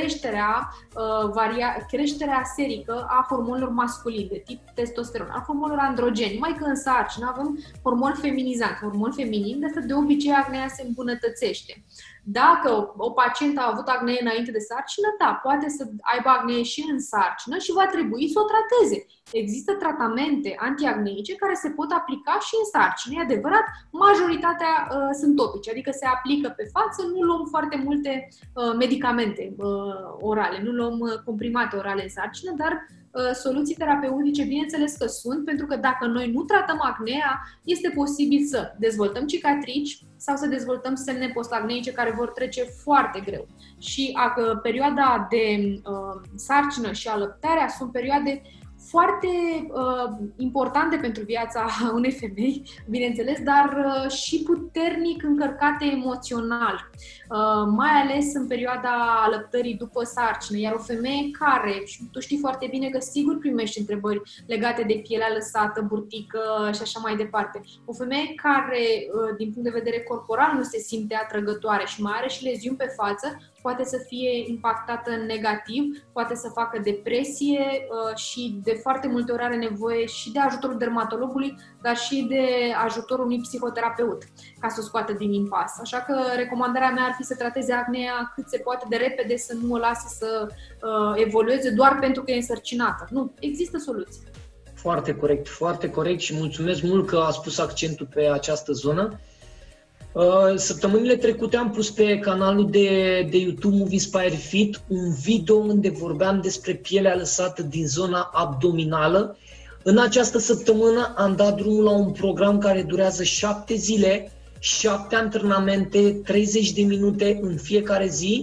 S2: creșterea serică a hormonilor masculini de tip testosteron, a hormonilor androgeni. Numai că în sarcină avem hormon feminizant, hormon feminin, de obicei acnea se îmbunătățește. Dacă o pacientă a avut acnee înainte de sarcină, da, poate să aibă acnee și în sarcină și va trebui să o trateze. Există tratamente antiacneice care se pot aplica și în sarcină. E adevărat, majoritatea sunt topice, adică se aplică pe față, nu luăm foarte multe medicamente orale, nu luăm comprimate orale în sarcină, dar soluții terapeutice, bineînțeles că sunt, pentru că dacă noi nu tratăm acnea, este posibil să dezvoltăm cicatrici sau să dezvoltăm semne postacneice care vor trece foarte greu. Și perioada de sarcină și alăptarea sunt perioade foarte importante pentru viața unei femei, bineînțeles, dar și puternic încărcate emoțional, mai ales în perioada alăptării după sarcină. Iar o femeie care, și tu știi foarte bine că sigur primești întrebări legate de pielea lăsată, burtică și așa mai departe. O femeie care, din punct de vedere corporal, nu se simte atrăgătoare și mai are și leziuni pe față, poate să fie impactată în negativ, poate să facă depresie și de foarte multe ori are nevoie și de ajutorul dermatologului, dar și de ajutorul unui psihoterapeut ca să o scoată din impas. Așa că recomandarea mea ar fi să trateze acnea cât se poate de repede, să nu o lase să evolueze doar pentru că e însărcinată. Nu, există soluții.
S1: Foarte corect și mulțumesc mult că ați pus accentul pe această zonă. Săptămânile trecute am pus pe canalul de YouTube Move Inspire Fit un video unde vorbeam despre pielea lăsată din zona abdominală. În această săptămână am dat drumul la un program care durează 7 zile, 7 antrenamente, 30 de minute în fiecare zi.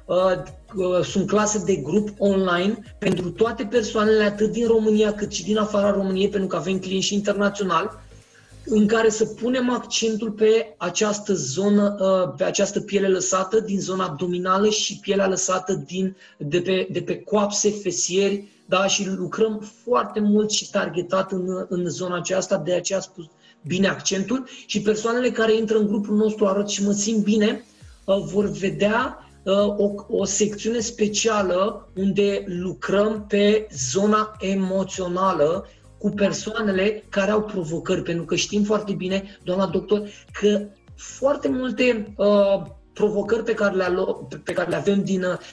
S1: Sunt clase de grup online pentru toate persoanele atât din România cât și din afara României, pentru că avem clienți și internaționali. în care să punem accentul pe această zonă, pe această piele lăsată din zona abdominală și pielea lăsată de pe coapse, fesieri, da? Și lucrăm foarte mult și targetat în zona aceasta, de aceea spus bine accentul, și persoanele care intră în grupul nostru Arăt și mă simt bine vor vedea o secțiune specială unde lucrăm pe zona emoțională cu persoanele care au provocări, pentru că știm foarte bine, doamna doctor, că foarte multe provocări pe care le avem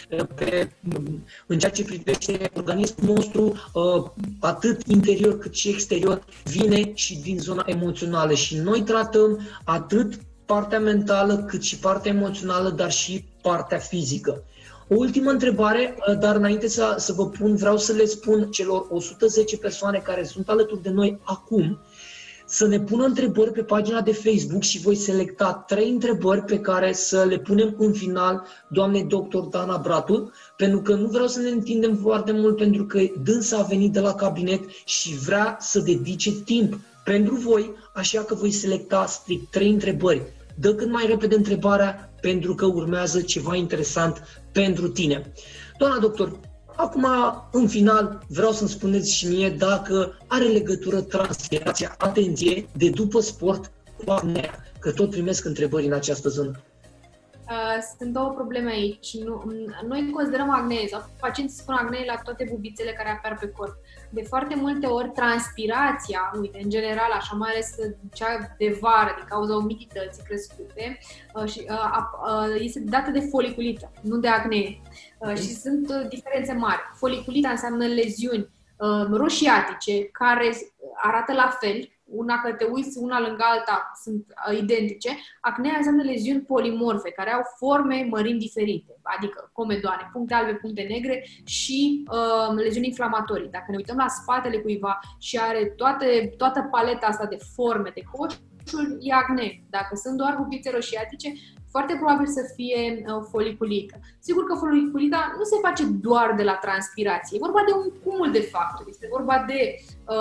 S1: în ceea ce privește organismul nostru, atât interior cât și exterior, vine și din zona emoțională. Și noi tratăm atât partea mentală cât și partea emoțională, dar și partea fizică. O ultimă întrebare, dar înainte să vă pun, vreau să le spun celor 110 persoane care sunt alături de noi acum să ne pună întrebări pe pagina de Facebook și voi selecta 3 întrebări pe care să le punem în final doamnei dr. Dana Bratu, pentru că nu vreau să ne întindem foarte mult, pentru că dânsa a venit de la cabinet și vrea să dedice timp pentru voi, așa că voi selecta strict 3 întrebări. Dă cât mai repede întrebarea, pentru că urmează ceva interesant pentru tine. Doamna doctor, acum, în final, vreau să-mi spuneți și mie dacă are legătură transpirația, atenție, de după sport cu apnea, că tot primesc întrebări în această zonă.
S2: Sunt două probleme aici. Noi considerăm acnee, sau pacienții spun acnee la toate bubițele care apar pe corp. De foarte multe ori, transpirația, uite, în general, așa, mai ales cea de vară, din cauza umidității crescute, este dată de foliculită, nu de acnee. Și sunt diferențe mari. Foliculita înseamnă leziuni roșiatice, care arată la fel, că te uiți una lângă alta, sunt identice. Acnea înseamnă leziuni polimorfe, care au forme, mărimi diferite, adică comedoane, puncte albe, puncte negre și leziuni inflamatorii. Dacă ne uităm la spatele cuiva și are toată paleta asta de forme, de coșuri, e acne. Dacă sunt doar bubițe roșiatice, foarte probabil să fie foliculită. Sigur că foliculita nu se face doar de la transpirație, e vorba de un cumul de factori, este vorba de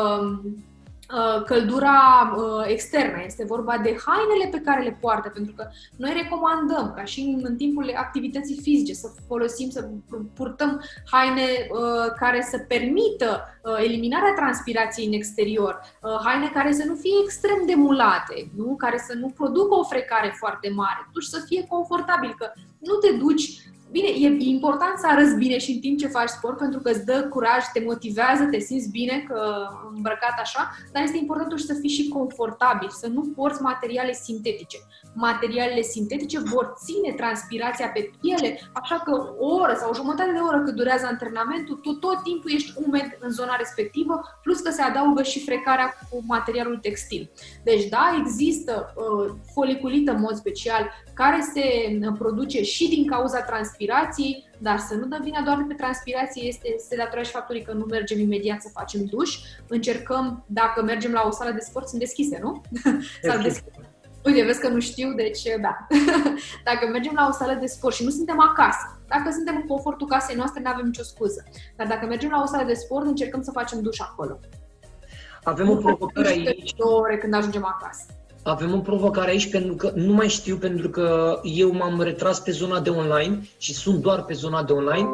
S2: căldura externă, este vorba de hainele pe care le poartă, pentru că noi recomandăm, ca și în timpul activității fizice, să folosim, să purtăm haine care să permită eliminarea transpirației în exterior, haine care să nu fie extrem de mulate, nu? Care să nu producă o frecare foarte mare, totuși să fie confortabil, că nu te duci. Bine, e important să arăți bine și în timp ce faci sport, pentru că îți dă curaj, te motivează, te simți bine că îmbrăcat așa, dar este important totuși să fii și confortabil, să nu porți materiale sintetice. Materialele sintetice vor ține transpirația pe piele, așa că o oră sau o jumătate de oră cât durează antrenamentul, tu tot timpul ești umed în zona respectivă, plus că se adaugă și frecarea cu materialul textil. Deci da, există foliculită în mod special, care se produce și din cauza transpirației, dar să nu dăm vina doar de pe transpirație, se datorează și faptului că nu mergem imediat să facem duș. Încercăm, dacă mergem la o sală de sport, sunt deschise, nu? Uite, vezi că nu știu, deci da. Dacă mergem la o sală de sport și nu suntem acasă, dacă suntem în confortul casei noastre, nu avem nicio scuză. Dar dacă mergem la o sală de sport, încercăm să facem duș acolo.
S1: Avem o provocare aici.
S2: 2 ore când ajungem acasă.
S1: Avem o provocare aici, pentru că nu mai știu, pentru că eu m-am retras pe zona de online și sunt doar pe zona de online.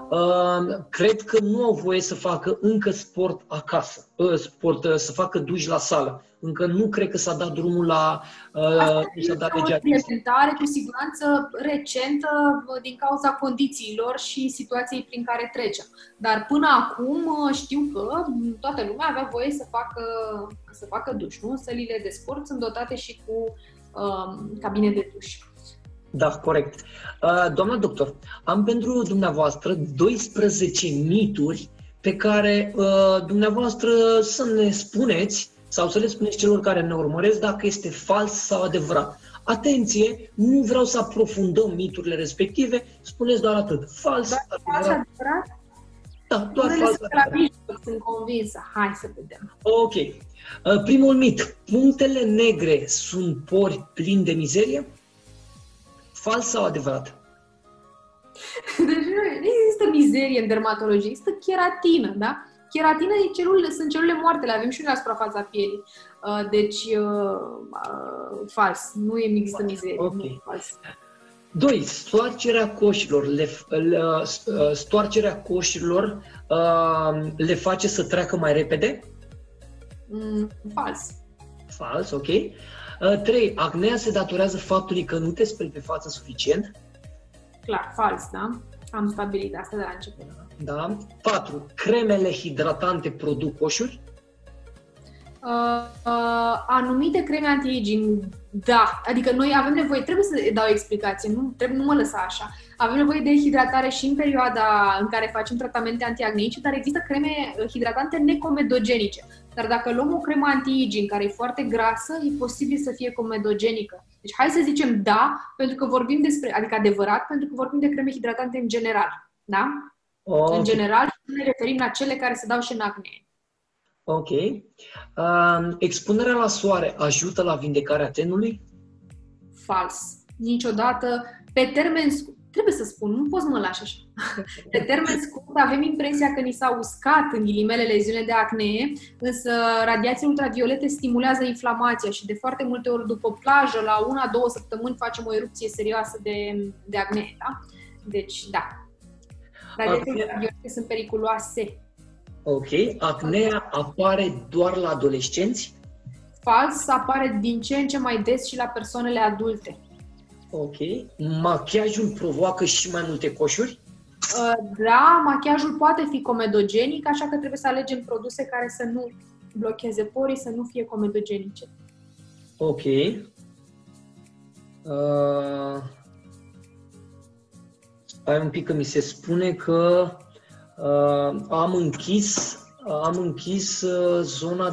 S1: Cred că nu au voie să facă încă sport acasă, să facă duș la sală. Încă nu cred că s-a dat drumul la...
S2: Asta o implementare cu siguranță recentă din cauza condițiilor și situației prin care trecem. Dar până acum știu că toată lumea avea voie să facă duș. Nu? Sălile de sport sunt dotate și cu cabine de duș.
S1: Da, corect. Doamna doctor, am pentru dumneavoastră 12 mituri pe care dumneavoastră să ne spuneți sau să le spuneți celor care ne urmăresc dacă este fals sau adevărat. Atenție, nu vreau să aprofundăm miturile respective, spuneți doar atât. Fals, adevărat? Da, doar fals, adevărat.
S2: Sunt convinsă. Hai să vedem.
S1: Ok. Primul mit. Punctele negre sunt pori plini de mizerie? Fals sau adevărat?
S2: Deci nu există mizerie în dermatologie, există cheratină, da? Cheratină sunt celule moarte, le avem și la suprafața pielii. Deci, fals. Nu există mizerie.
S1: Okay. Fals. 2. Stoarcerea coșilor. Stoarcerea coșilor le face să treacă mai repede?
S2: Fals.
S1: Fals, ok. 3. Acnea se datorează faptului că nu te speli pe față suficient?
S2: Clar, fals, da? Am stabilit asta de la început.
S1: Da. 4. Cremele hidratante produc coșuri?
S2: Anumite creme anti-aging, da. Adică noi avem nevoie, trebuie să dau o explicație, nu mă lăsa așa. Avem nevoie de hidratare și în perioada în care facem tratamente antiacneice, dar există creme hidratante necomedogenice. Dar dacă luăm o cremă anti-aging care e foarte grasă, e posibil să fie comedogenică. Deci hai să zicem da, pentru că vorbim despre, adică adevărat, pentru că vorbim de creme hidratante în general. Da? Okay. În general ne referim la cele care se dau și în acne.
S1: Ok. Expunerea la soare ajută la vindecarea tenului?
S2: Fals. Niciodată. Pe termen scurt, trebuie să spun, nu poți să mă lași așa. Pe termen scurt avem impresia că ni s-a uscat, în ghilimele, leziune de acne, însă radiațiile ultraviolete stimulează inflamația și de foarte multe ori după plajă, la 1-2 săptămâni, facem o erupție serioasă de acne. Da? Deci, da. Radiațiile ultraviolete sunt periculoase.
S1: Ok. Acnea apare doar la adolescenți?
S2: Fals, apare din ce în ce mai des și la persoanele adulte.
S1: Ok. Machiajul provoacă și mai multe coșuri?
S2: Da, machiajul poate fi comedogenic, așa că trebuie să alegem produse care să nu blocheze porii, să nu fie comedogenice.
S1: Ok. Stai un pic că mi se spune că am închis zona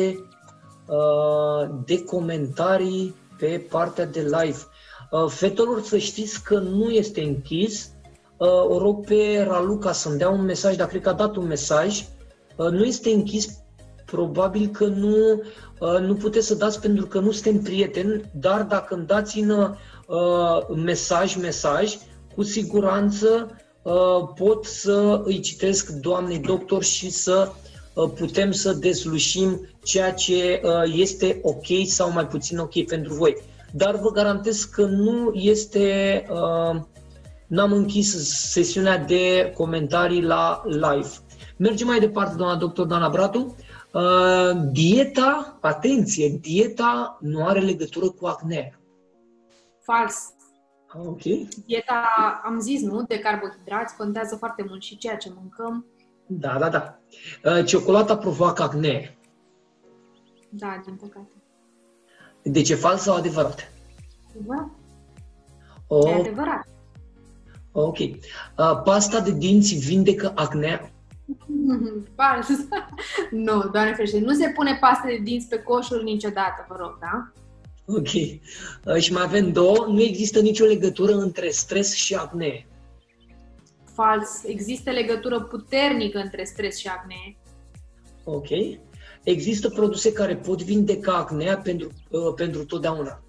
S1: de comentarii pe partea de live. Fetelor, să știți că nu este închis. O rog pe Raluca să-mi dea un mesaj, dar cred că a dat un mesaj. Nu este închis, probabil că nu puteți să dați pentru că nu suntem prieteni, dar dacă îmi dați în mesaj, cu siguranță pot să îi citesc doamnei doctor și să putem să dezlușim ceea ce este ok sau mai puțin ok pentru voi. Dar vă garantez că nu este, n-am închis sesiunea de comentarii la live. Mergem mai departe, doamna doctor Dana Bratu. Dieta, atenție, dieta nu are legătură cu acnea.
S2: Fals.
S1: Ok.
S2: Dieta, am zis, nu? De carbohidrați contează foarte mult și ceea ce mâncăm.
S1: Da. Ciocolata provoacă acnee.
S2: Da, din păcate.
S1: Deci e fals sau adevărat?
S2: Adevărat.
S1: Oh.
S2: E adevărat.
S1: Ok. Pasta de dinți vindecă acnea?
S2: Fals. Nu, Doamne ferește, nu se pune pasta de dinți pe coșuri niciodată, vă rog, da?
S1: Ok. Și mai avem 2. Nu există nicio legătură între stres și acnee.
S2: Fals. Există legătură puternică între stres și acnee.
S1: Ok. Există produse care pot vindeca acnea pentru totdeauna?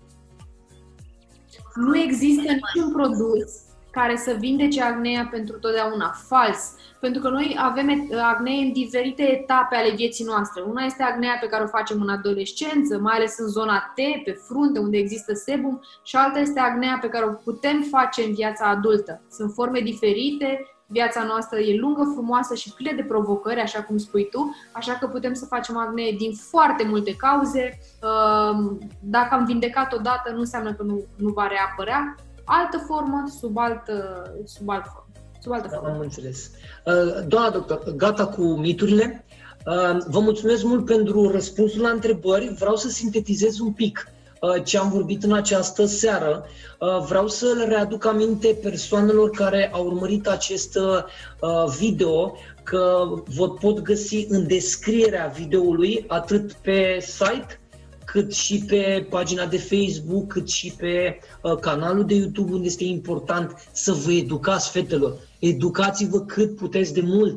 S2: Nu există niciun produs care să vindece acnea pentru totdeauna. Fals. Pentru că noi avem acnee în diferite etape ale vieții noastre. Una este acnea pe care o facem în adolescență, mai ales în zona T, pe frunte, unde există sebum, și alta este acnea pe care o putem face în viața adultă. Sunt forme diferite, viața noastră e lungă, frumoasă și plină de provocări, așa cum spui tu, așa că putem să facem acnee din foarte multe cauze. Dacă am vindecat odată, nu înseamnă că nu va reapărea. Altă formă, sub altă formă.
S1: Am înțeles. Doamna doctor, gata cu miturile. Vă mulțumesc mult pentru răspunsul la întrebări. Vreau să sintetizez un pic ce am vorbit în această seară. Vreau să le readuc aminte persoanelor care au urmărit acest video că vă pot găsi în descrierea videoului atât pe site, cât și pe pagina de Facebook, cât și pe canalul de YouTube, unde este important să vă educați, fetelor. Educați-vă cât puteți de mult,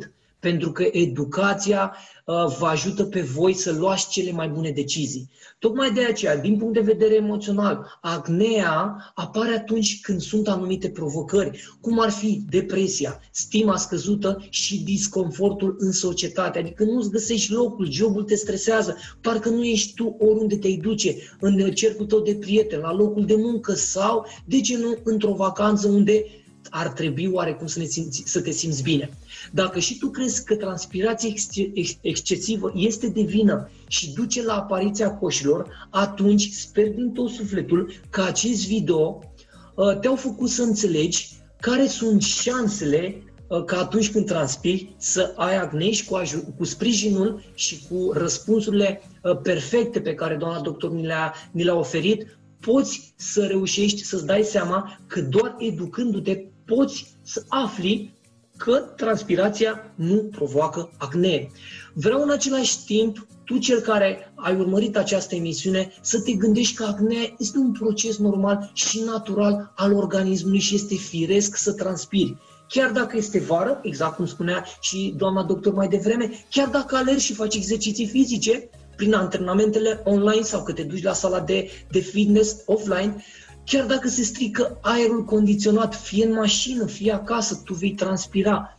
S1: pentru că educația vă ajută pe voi să luați cele mai bune decizii. Tocmai de aceea, din punct de vedere emoțional, acnea apare atunci când sunt anumite provocări, cum ar fi depresia, stima scăzută și disconfortul în societate. Adică nu-ți găsești locul, jobul te stresează, parcă nu ești tu oriunde te-ai duce, în cercul tău de prieteni, la locul de muncă sau, de ce nu, într-o vacanță unde ar trebui oarecum să te simți bine. Dacă și tu crezi că transpirația excesivă este de vină și duce la apariția coșilor, atunci sper din tot sufletul că acest video te-au făcut să înțelegi care sunt șansele că atunci când transpiri să ai acne și cu sprijinul și cu răspunsurile perfecte pe care doamna doctor ni le-a oferit, poți să reușești să-ți dai seama că doar educându-te poți să afli că transpirația nu provoacă acne. Vreau în același timp, tu cel care ai urmărit această emisiune, să te gândești că acnea este un proces normal și natural al organismului și este firesc să transpiri. Chiar dacă este vară, exact cum spunea și doamna doctor mai devreme, chiar dacă alergi și faci exerciții fizice, prin antrenamentele online sau că te duci la sala de fitness offline, chiar dacă se strică aerul condiționat, fie în mașină, fie acasă, tu vei transpira.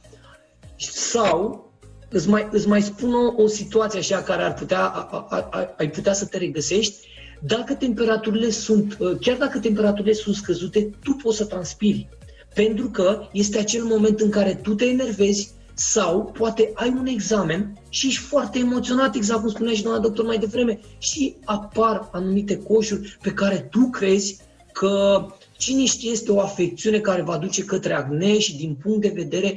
S1: Sau îți mai spun o situație așa care ai putea să te regăsești. Dacă temperaturile chiar dacă temperaturile sunt scăzute, tu poți să transpiri. Pentru că este acel moment în care tu te enervezi sau poate ai un examen și ești foarte emoționat, exact cum spunea și doamna doctor mai devreme, și apar anumite coșuri pe care tu crezi că cine știe este o afecțiune care va duce către acne și din punct de vedere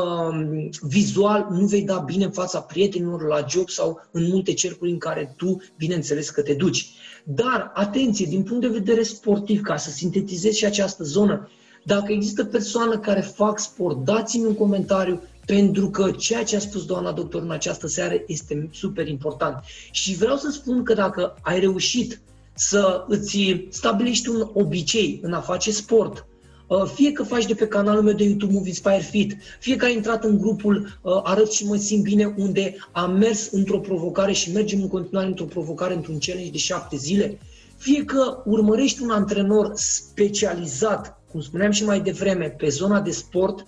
S1: vizual nu vei da bine în fața prietenilor la job sau în multe cercuri în care tu, bineînțeles, că te duci. Dar, atenție, din punct de vedere sportiv, ca să sintetizez și această zonă, dacă există persoane care fac sport, dați-mi un comentariu, pentru că ceea ce a spus doamna doctor în această seară este super important. Și vreau să spun că dacă ai reușit să îți stabilești un obicei în a face sport, fie că faci de pe canalul meu de YouTube Move Inspire Fit, fie că ai intrat în grupul Arăt și mă simt bine, unde am mers într-o provocare și mergem în continuare într-o provocare, într-un challenge de 7 zile, fie că urmărești un antrenor specializat, cum spuneam și mai devreme, pe zona de sport,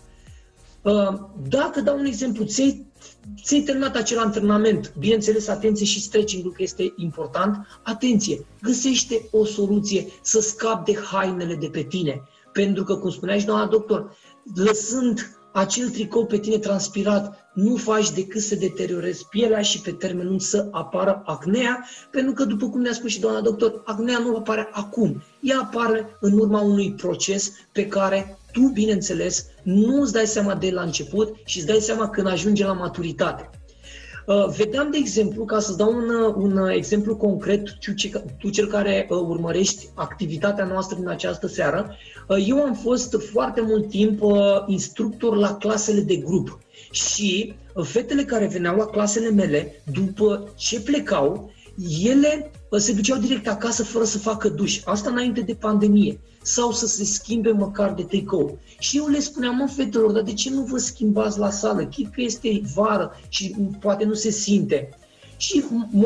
S1: dacă, dau un exemplu, ți-ai terminat acel antrenament, bineînțeles, atenție și stretching-ul, că este important, atenție, găsește o soluție să scapi de hainele de pe tine. Pentru că, cum spunea și doamna doctor, lăsând acel tricou pe tine transpirat, nu faci decât să deteriorezi pielea și pe termen lung să apară acnea, pentru că, după cum ne-a spus și doamna doctor, acnea nu apare acum, ea apare în urma unui proces pe care tu, bineînțeles, nu îți dai seama de la început și îți dai seama când ajunge la maturitate. Vedeam, de exemplu, ca să-ți dau un exemplu concret, tu cel care urmărești activitatea noastră din această seară, eu am fost foarte mult timp instructor la clasele de grup și fetele care veneau la clasele mele, după ce plecau, ele se duceau direct acasă fără să facă duș, asta înainte de pandemie, sau să se schimbe măcar de tricou. Și eu le spuneam, mă, fetelor, dar de ce nu vă schimbați la sală? Chit că este vară și poate nu se simte. Și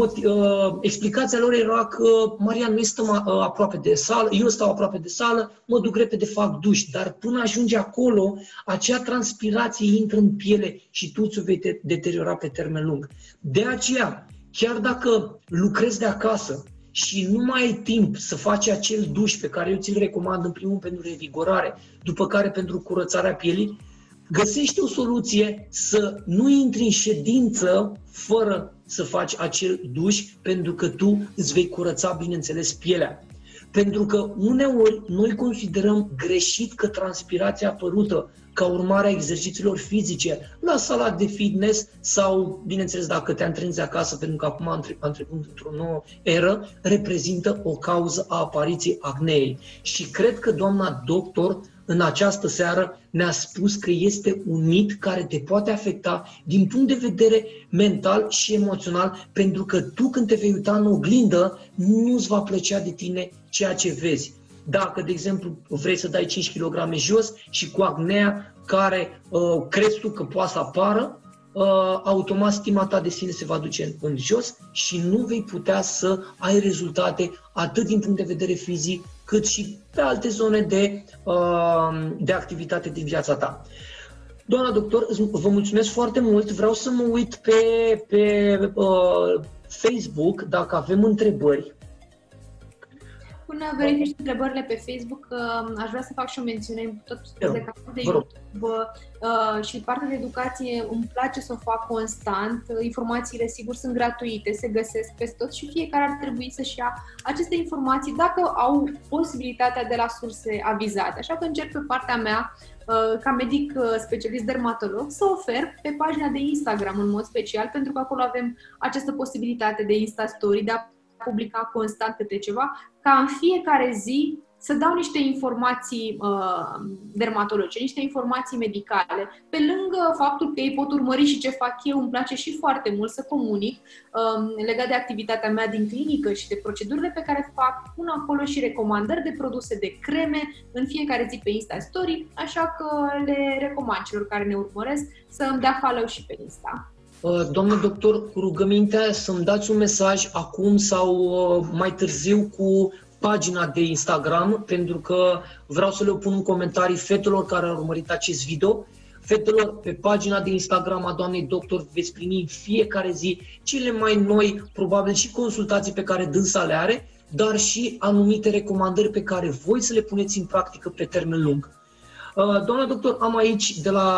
S1: explicația lor era că, Marian, noi stăm aproape de sală, eu stau aproape de sală, mă duc repede, fac duș, dar până ajunge acolo, acea transpirație intră în piele și tu ți-o vei deteriora pe termen lung. De aceea, chiar dacă lucrezi de acasă și nu mai ai timp să faci acel duș pe care eu ți-l recomand în primul pentru revigorare, după care pentru curățarea pielii, găsește o soluție să nu intri în ședință fără să faci acel duș, pentru că tu îți vei curăța, bineînțeles, pielea. Pentru că uneori noi considerăm greșit că transpirația apărută ca urmare a exercițiilor fizice la sala de fitness sau, bineînțeles, dacă te antrenezi acasă, pentru că acum am trecut într-o nouă eră, reprezintă o cauză a apariției acneei. Și cred că doamna doctor în această seară ne-a spus că este un mit care te poate afecta din punct de vedere mental și emoțional, pentru că tu când te vei uita în oglindă, nu-ți va plăcea de tine ceea ce vezi. Dacă, de exemplu, vrei să dai 5 kg jos și cu acnea care crezi tu că poate să apară, automat stima ta de sine se va duce în jos și nu vei putea să ai rezultate atât din punct de vedere fizic, cât și pe alte zone de activitate din viața ta. Doamna doctor, vă mulțumesc foarte mult. Vreau să mă uit pe Facebook dacă avem întrebări.
S2: Până verifici întrebările pe Facebook, aș vrea să fac și o mențiune tot de canal de YouTube și partea de educație îmi place să o fac constant. Informațiile, sigur, sunt gratuite, se găsesc peste tot și fiecare ar trebui să-și ia aceste informații dacă au posibilitatea de la surse avizate. Așa că încerc pe partea mea, ca medic specialist dermatolog, să ofer pe pagina de Instagram în mod special, pentru că acolo avem această posibilitate de Insta Story, de a publica constant câte ceva, ca în fiecare zi să dau niște informații dermatologice, niște informații medicale. Pe lângă faptul că ei pot urmări și ce fac eu, îmi place și foarte mult să comunic legat de activitatea mea din clinică și de procedurile pe care fac. Pun acolo și recomandări de produse, de creme în fiecare zi pe Insta Story, așa că le recomand celor care ne urmăresc să îmi dea follow și pe Insta.
S1: Doamnă doctor, cu rugămintea să-mi dați un mesaj acum sau mai târziu cu pagina de Instagram, pentru că vreau să le pun în comentarii fetelor care au urmărit acest video. Fetelor, pe pagina de Instagram a doamnei doctor veți primi în fiecare zi cele mai noi, probabil și consultații pe care dânsa le are, dar și anumite recomandări pe care voi să le puneți în practică pe termen lung. Doamna doctor, am aici de la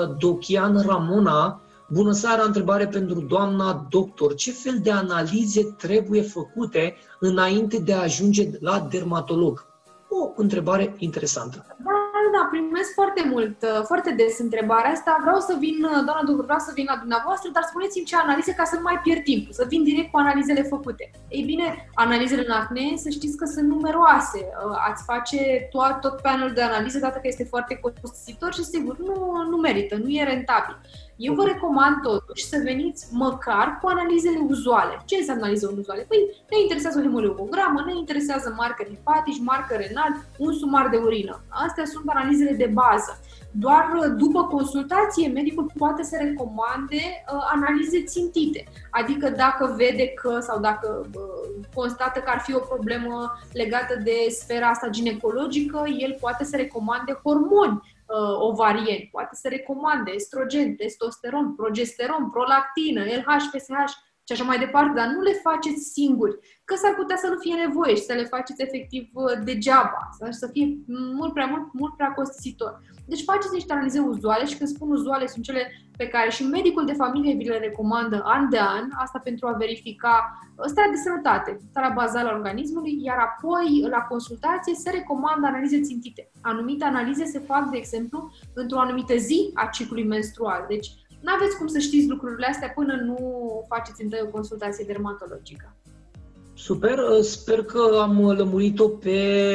S1: Docian Ramona. Bună seara, întrebare pentru doamna doctor. Ce fel de analize trebuie făcute înainte de a ajunge la dermatolog? O întrebare interesantă.
S2: Da, primesc foarte des întrebarea asta. Vreau să vin, doamna doctor, vreau să vin la dumneavoastră, dar spuneți-mi ce analize ca să nu mai pierd timpul, să vin direct cu analizele făcute. Ei bine, analizele în acne, să știți că sunt numeroase. Ați face tot panelul de analize, dată că este foarte costisitor și sigur, nu merită, nu e rentabil. Eu vă recomand totuși să veniți măcar cu analizele uzuale. Ce înseamnă analize uzuale? Păi ne interesează o hemoleucogramă, ne interesează marcări hepatici, marcări renali, un sumar de urină. Astea sunt analizele de bază. Doar după consultație, medicul poate să recomande analize țintite. Adică dacă vede că sau dacă constată că ar fi o problemă legată de sfera asta ginecologică, el poate să recomande hormoni ovarieni, poate să recomande estrogen, testosteron, progesteron, prolactină, LH, FSH și așa mai departe, dar nu le faceți singuri, că s-ar putea să nu fie nevoie și să le faceți efectiv degeaba, să fie mult prea costisitor. Deci faceți niște analize uzuale și când spun uzuale sunt cele pe care și medicul de familie vi le recomandă an de an, asta pentru a verifica starea de sănătate, starea bazală a organismului, iar apoi la consultație se recomandă analize țintite. Anumite analize se fac, de exemplu, într-o anumită zi a ciclului menstrual. Deci nu aveți cum să știți lucrurile astea până nu faceți întâi o consultație dermatologică.
S1: Super, sper că am lămurit-o pe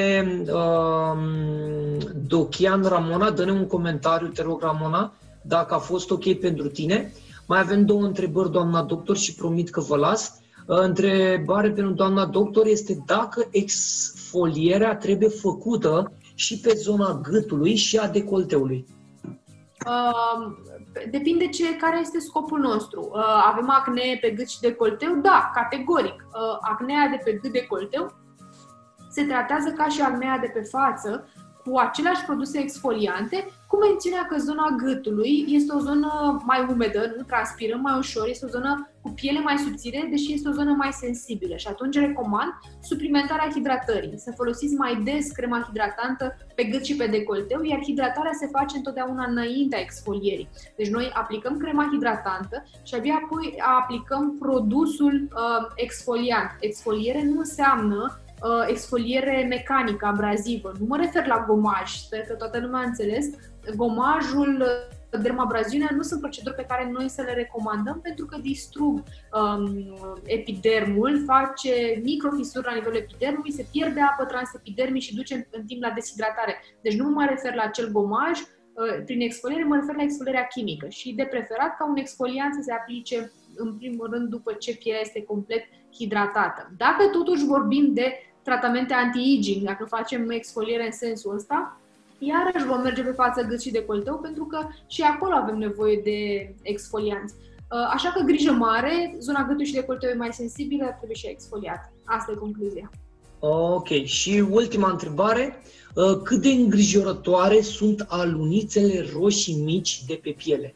S1: Docian Ramona. Dă-ne un comentariu, te rog, Ramona, dacă a fost ok pentru tine. Mai avem 2 întrebări, doamna doctor, și promit că vă las. Întrebare pentru doamna doctor este dacă exfolierea trebuie făcută și pe zona gâtului și a decolteului.
S2: Depinde care este scopul nostru. Avem acne pe gât și decolteu? Da, categoric. Acnea de pe gât decolteu se tratează ca și acnea de pe față, cu aceleași produse exfoliante, cu mențiunea că zona gâtului este o zonă mai umedă, nu transpirăm mai ușor, este o zonă cu piele mai subțire, deși este o zonă mai sensibilă și atunci recomand suplimentarea hidratării. Să folosiți mai des crema hidratantă pe gât și pe decolteu, iar hidratarea se face întotdeauna înaintea exfolierii. Deci noi aplicăm crema hidratantă și abia apoi aplicăm produsul exfoliant. Exfoliere nu înseamnă exfoliere mecanică, abrazivă. Nu mă refer la gomaj, sper că toată lumea a înțeles. Gomajul, dermabraziunea nu sunt proceduri pe care noi să le recomandăm pentru că distrug epidermul, face microfisuri la nivelul epidermului, se pierde apă transepidermic și duce în timp la deshidratare. Deci nu mă mai refer la acel gomaj, prin exfoliere mă refer la exfolierea chimică și de preferat ca un exfoliant să se aplice în primul rând după ce pielea este complet hidratată. Dacă totuși vorbim de tratamente anti-aging, dacă facem exfoliere în sensul ăsta, iarăși vom merge pe față, gât și decolteu, pentru că și acolo avem nevoie de exfolianți. Așa că grijă mare, zona gâtului și decolteu e mai sensibilă, trebuie și exfoliată. Asta e concluzia.
S1: Ok, și ultima întrebare. Cât de îngrijorătoare sunt alunițele roșii mici de pe piele?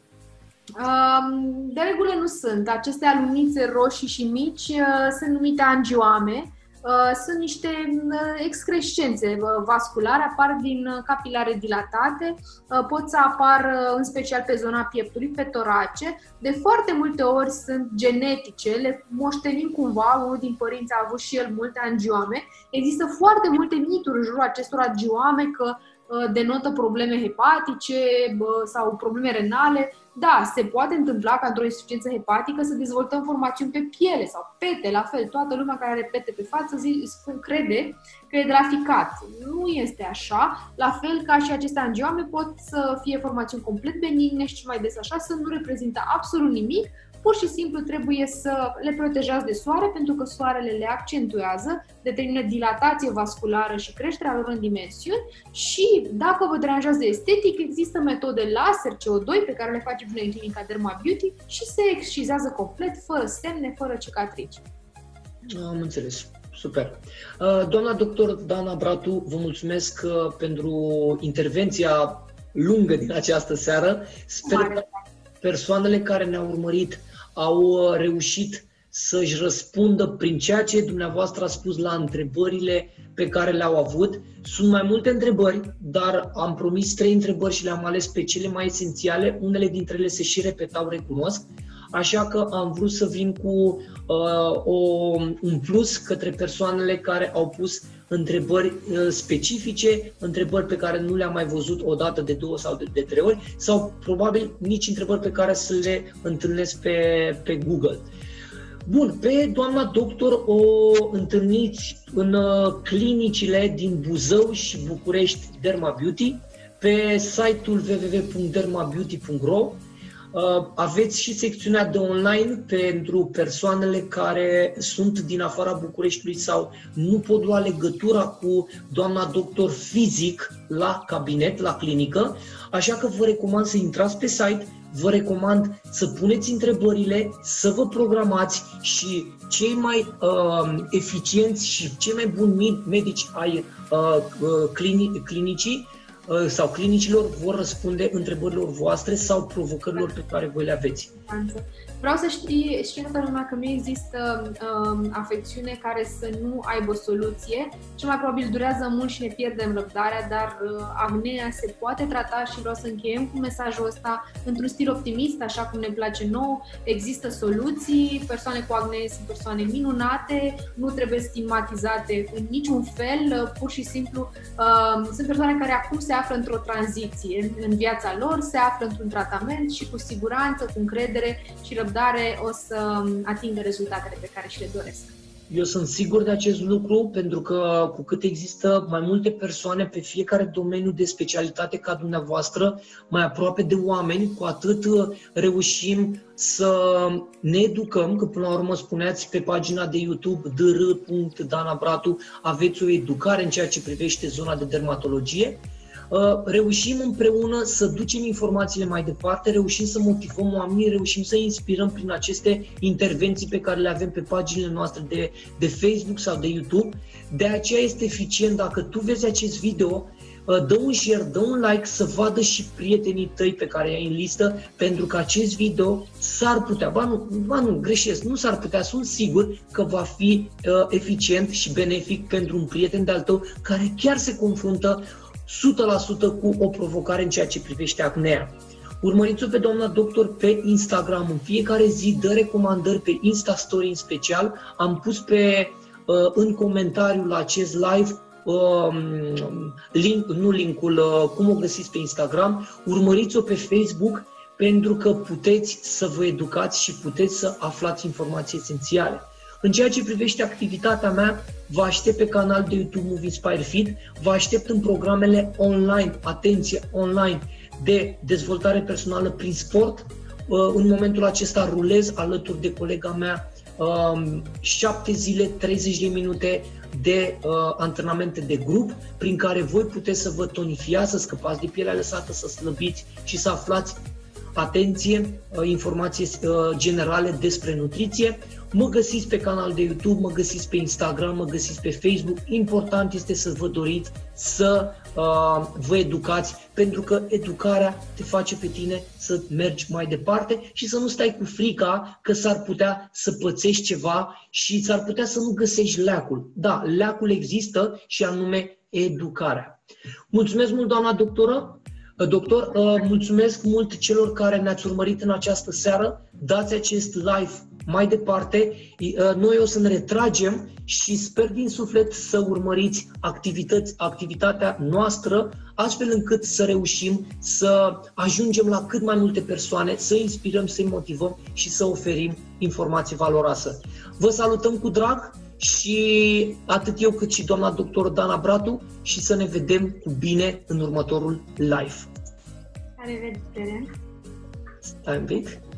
S2: De regulă nu sunt. Aceste alunițe roșii și mici sunt numite angioame. Sunt niște excrescențe vasculare, apar din capilare dilatate, pot să apară în special pe zona pieptului, pe torace. De foarte multe ori sunt genetice, le moștenim cumva, unul din părinți a avut și el multe angioame. Există foarte multe mituri în jurul acestor angioame că denotă probleme hepatice sau probleme renale. Da, se poate întâmpla ca într-o insuficiență hepatică să dezvoltăm formațiuni pe piele sau pete, la fel. Toată lumea care are pete pe față crede că e de la ficat. Nu este așa. La fel ca și aceste angioame pot să fie formațiuni complet benigne și mai des așa, să nu reprezintă absolut nimic. Pur și simplu trebuie să le protejați de soare, pentru că soarele le accentuează, determină dilatație vasculară și creșterea lor în dimensiuni. Și dacă vă deranjează estetic, există metode laser CO2 pe care le facem noi în clinica Derma Beauty și se excizează complet, fără semne, fără cicatrici.
S1: Am înțeles. Super. Doamna doctor Dana Bratu, vă mulțumesc pentru intervenția lungă din această seară. Sper că persoanele care ne-au urmărit au reușit să-și răspundă prin ceea ce dumneavoastră a spus la întrebările pe care le-au avut. Sunt mai multe întrebări, dar am promis 3 întrebări și le-am ales pe cele mai esențiale. Unele dintre ele se și repetau, recunosc. Așa că am vrut să vin cu un plus către persoanele care au pus întrebări specifice, întrebări pe care nu le-am mai văzut o dată, de 2 sau de 3 ori, sau probabil nici întrebări pe care să le întâlnesc pe Google. Bun, pe doamna doctor o întâlniți în clinicile din Buzău și București Derma Beauty, pe site-ul www.dermabeauty.ro. Aveți și secțiunea de online pentru persoanele care sunt din afara Bucureștiului sau nu pot lua legătura cu doamna doctor fizic la cabinet, la clinică, așa că vă recomand să intrați pe site, vă recomand să puneți întrebările, să vă programați și cei mai eficienți și cei mai buni medici ai clinicii sau clinicilor vor răspunde întrebărilor voastre sau provocărilor pe care voi le aveți.
S2: Vreau să știe toată lumea că nu există afecțiune care să nu aibă soluție. Cel mai probabil durează mult și ne pierdem răbdarea, dar acnea se poate trata și vreau să încheiem cu mesajul ăsta într-un stil optimist, așa cum ne place nouă. Există soluții, persoane cu acne sunt persoane minunate, nu trebuie stigmatizate în niciun fel, pur și simplu sunt persoane care acum se află într-o tranziție în viața lor, se află într-un tratament și cu siguranță, cu încredere și răbdare o să atingă rezultatele pe care și le doresc.
S1: Eu sunt sigur de acest lucru, pentru că cu cât există mai multe persoane pe fiecare domeniu de specialitate ca dumneavoastră, mai aproape de oameni, cu atât reușim să ne educăm, că până la urmă spuneați pe pagina de YouTube dr.danabratu, aveți o educare în ceea ce privește zona de dermatologie. Reușim împreună să ducem informațiile mai departe, reușim să motivăm oamenii, reușim să inspirăm prin aceste intervenții pe care le avem pe paginile noastre de Facebook sau de YouTube. De aceea este eficient dacă tu vezi acest video, dă un share, dă un like, să vadă și prietenii tăi pe care i-ai în listă, pentru că acest video s-ar putea, nu greșesc, nu s-ar putea, sunt sigur că va fi eficient și benefic pentru un prieten de-al tău care chiar se confruntă 100% cu o provocare în ceea ce privește acnea. Urmăriți-o pe doamna doctor pe Instagram. În fiecare zi dă recomandări pe Insta Story în special. Am pus în comentariu la acest live cum o găsiți pe Instagram. Urmăriți-o pe Facebook, pentru că puteți să vă educați și puteți să aflați informații esențiale. În ceea ce privește activitatea mea, vă aștept pe canal de YouTube Move Inspire Fit, vă aștept în programele online, atenție, online, de dezvoltare personală prin sport. În momentul acesta rulez alături de colega mea 7 zile, 30 de minute de antrenamente de grup prin care voi puteți să vă tonifiați, să scăpați de pielea lăsată, să slăbiți și să aflați, atenție, informații generale despre nutriție. Mă găsiți pe canal de YouTube, mă găsiți pe Instagram, mă găsiți pe Facebook. Important este să vă doriți să vă educați, pentru că educarea te face pe tine să mergi mai departe și să nu stai cu frica că s-ar putea să pățești ceva și s-ar putea să nu găsești leacul. Da, leacul există și anume educarea. Mulțumesc mult, doamna doctor, mulțumesc mult celor care ne-ați urmărit în această seară. Dați acest live mai departe. Noi o să ne retragem și sper din suflet să urmăriți activitatea noastră, astfel încât să reușim să ajungem la cât mai multe persoane, să inspirăm, să-i motivăm și să oferim informații valoroase. Vă salutăm cu drag și atât eu cât și doamna doctor Dana Bratu și să ne vedem cu bine în următorul live.
S2: La revedere!
S1: Stai un pic.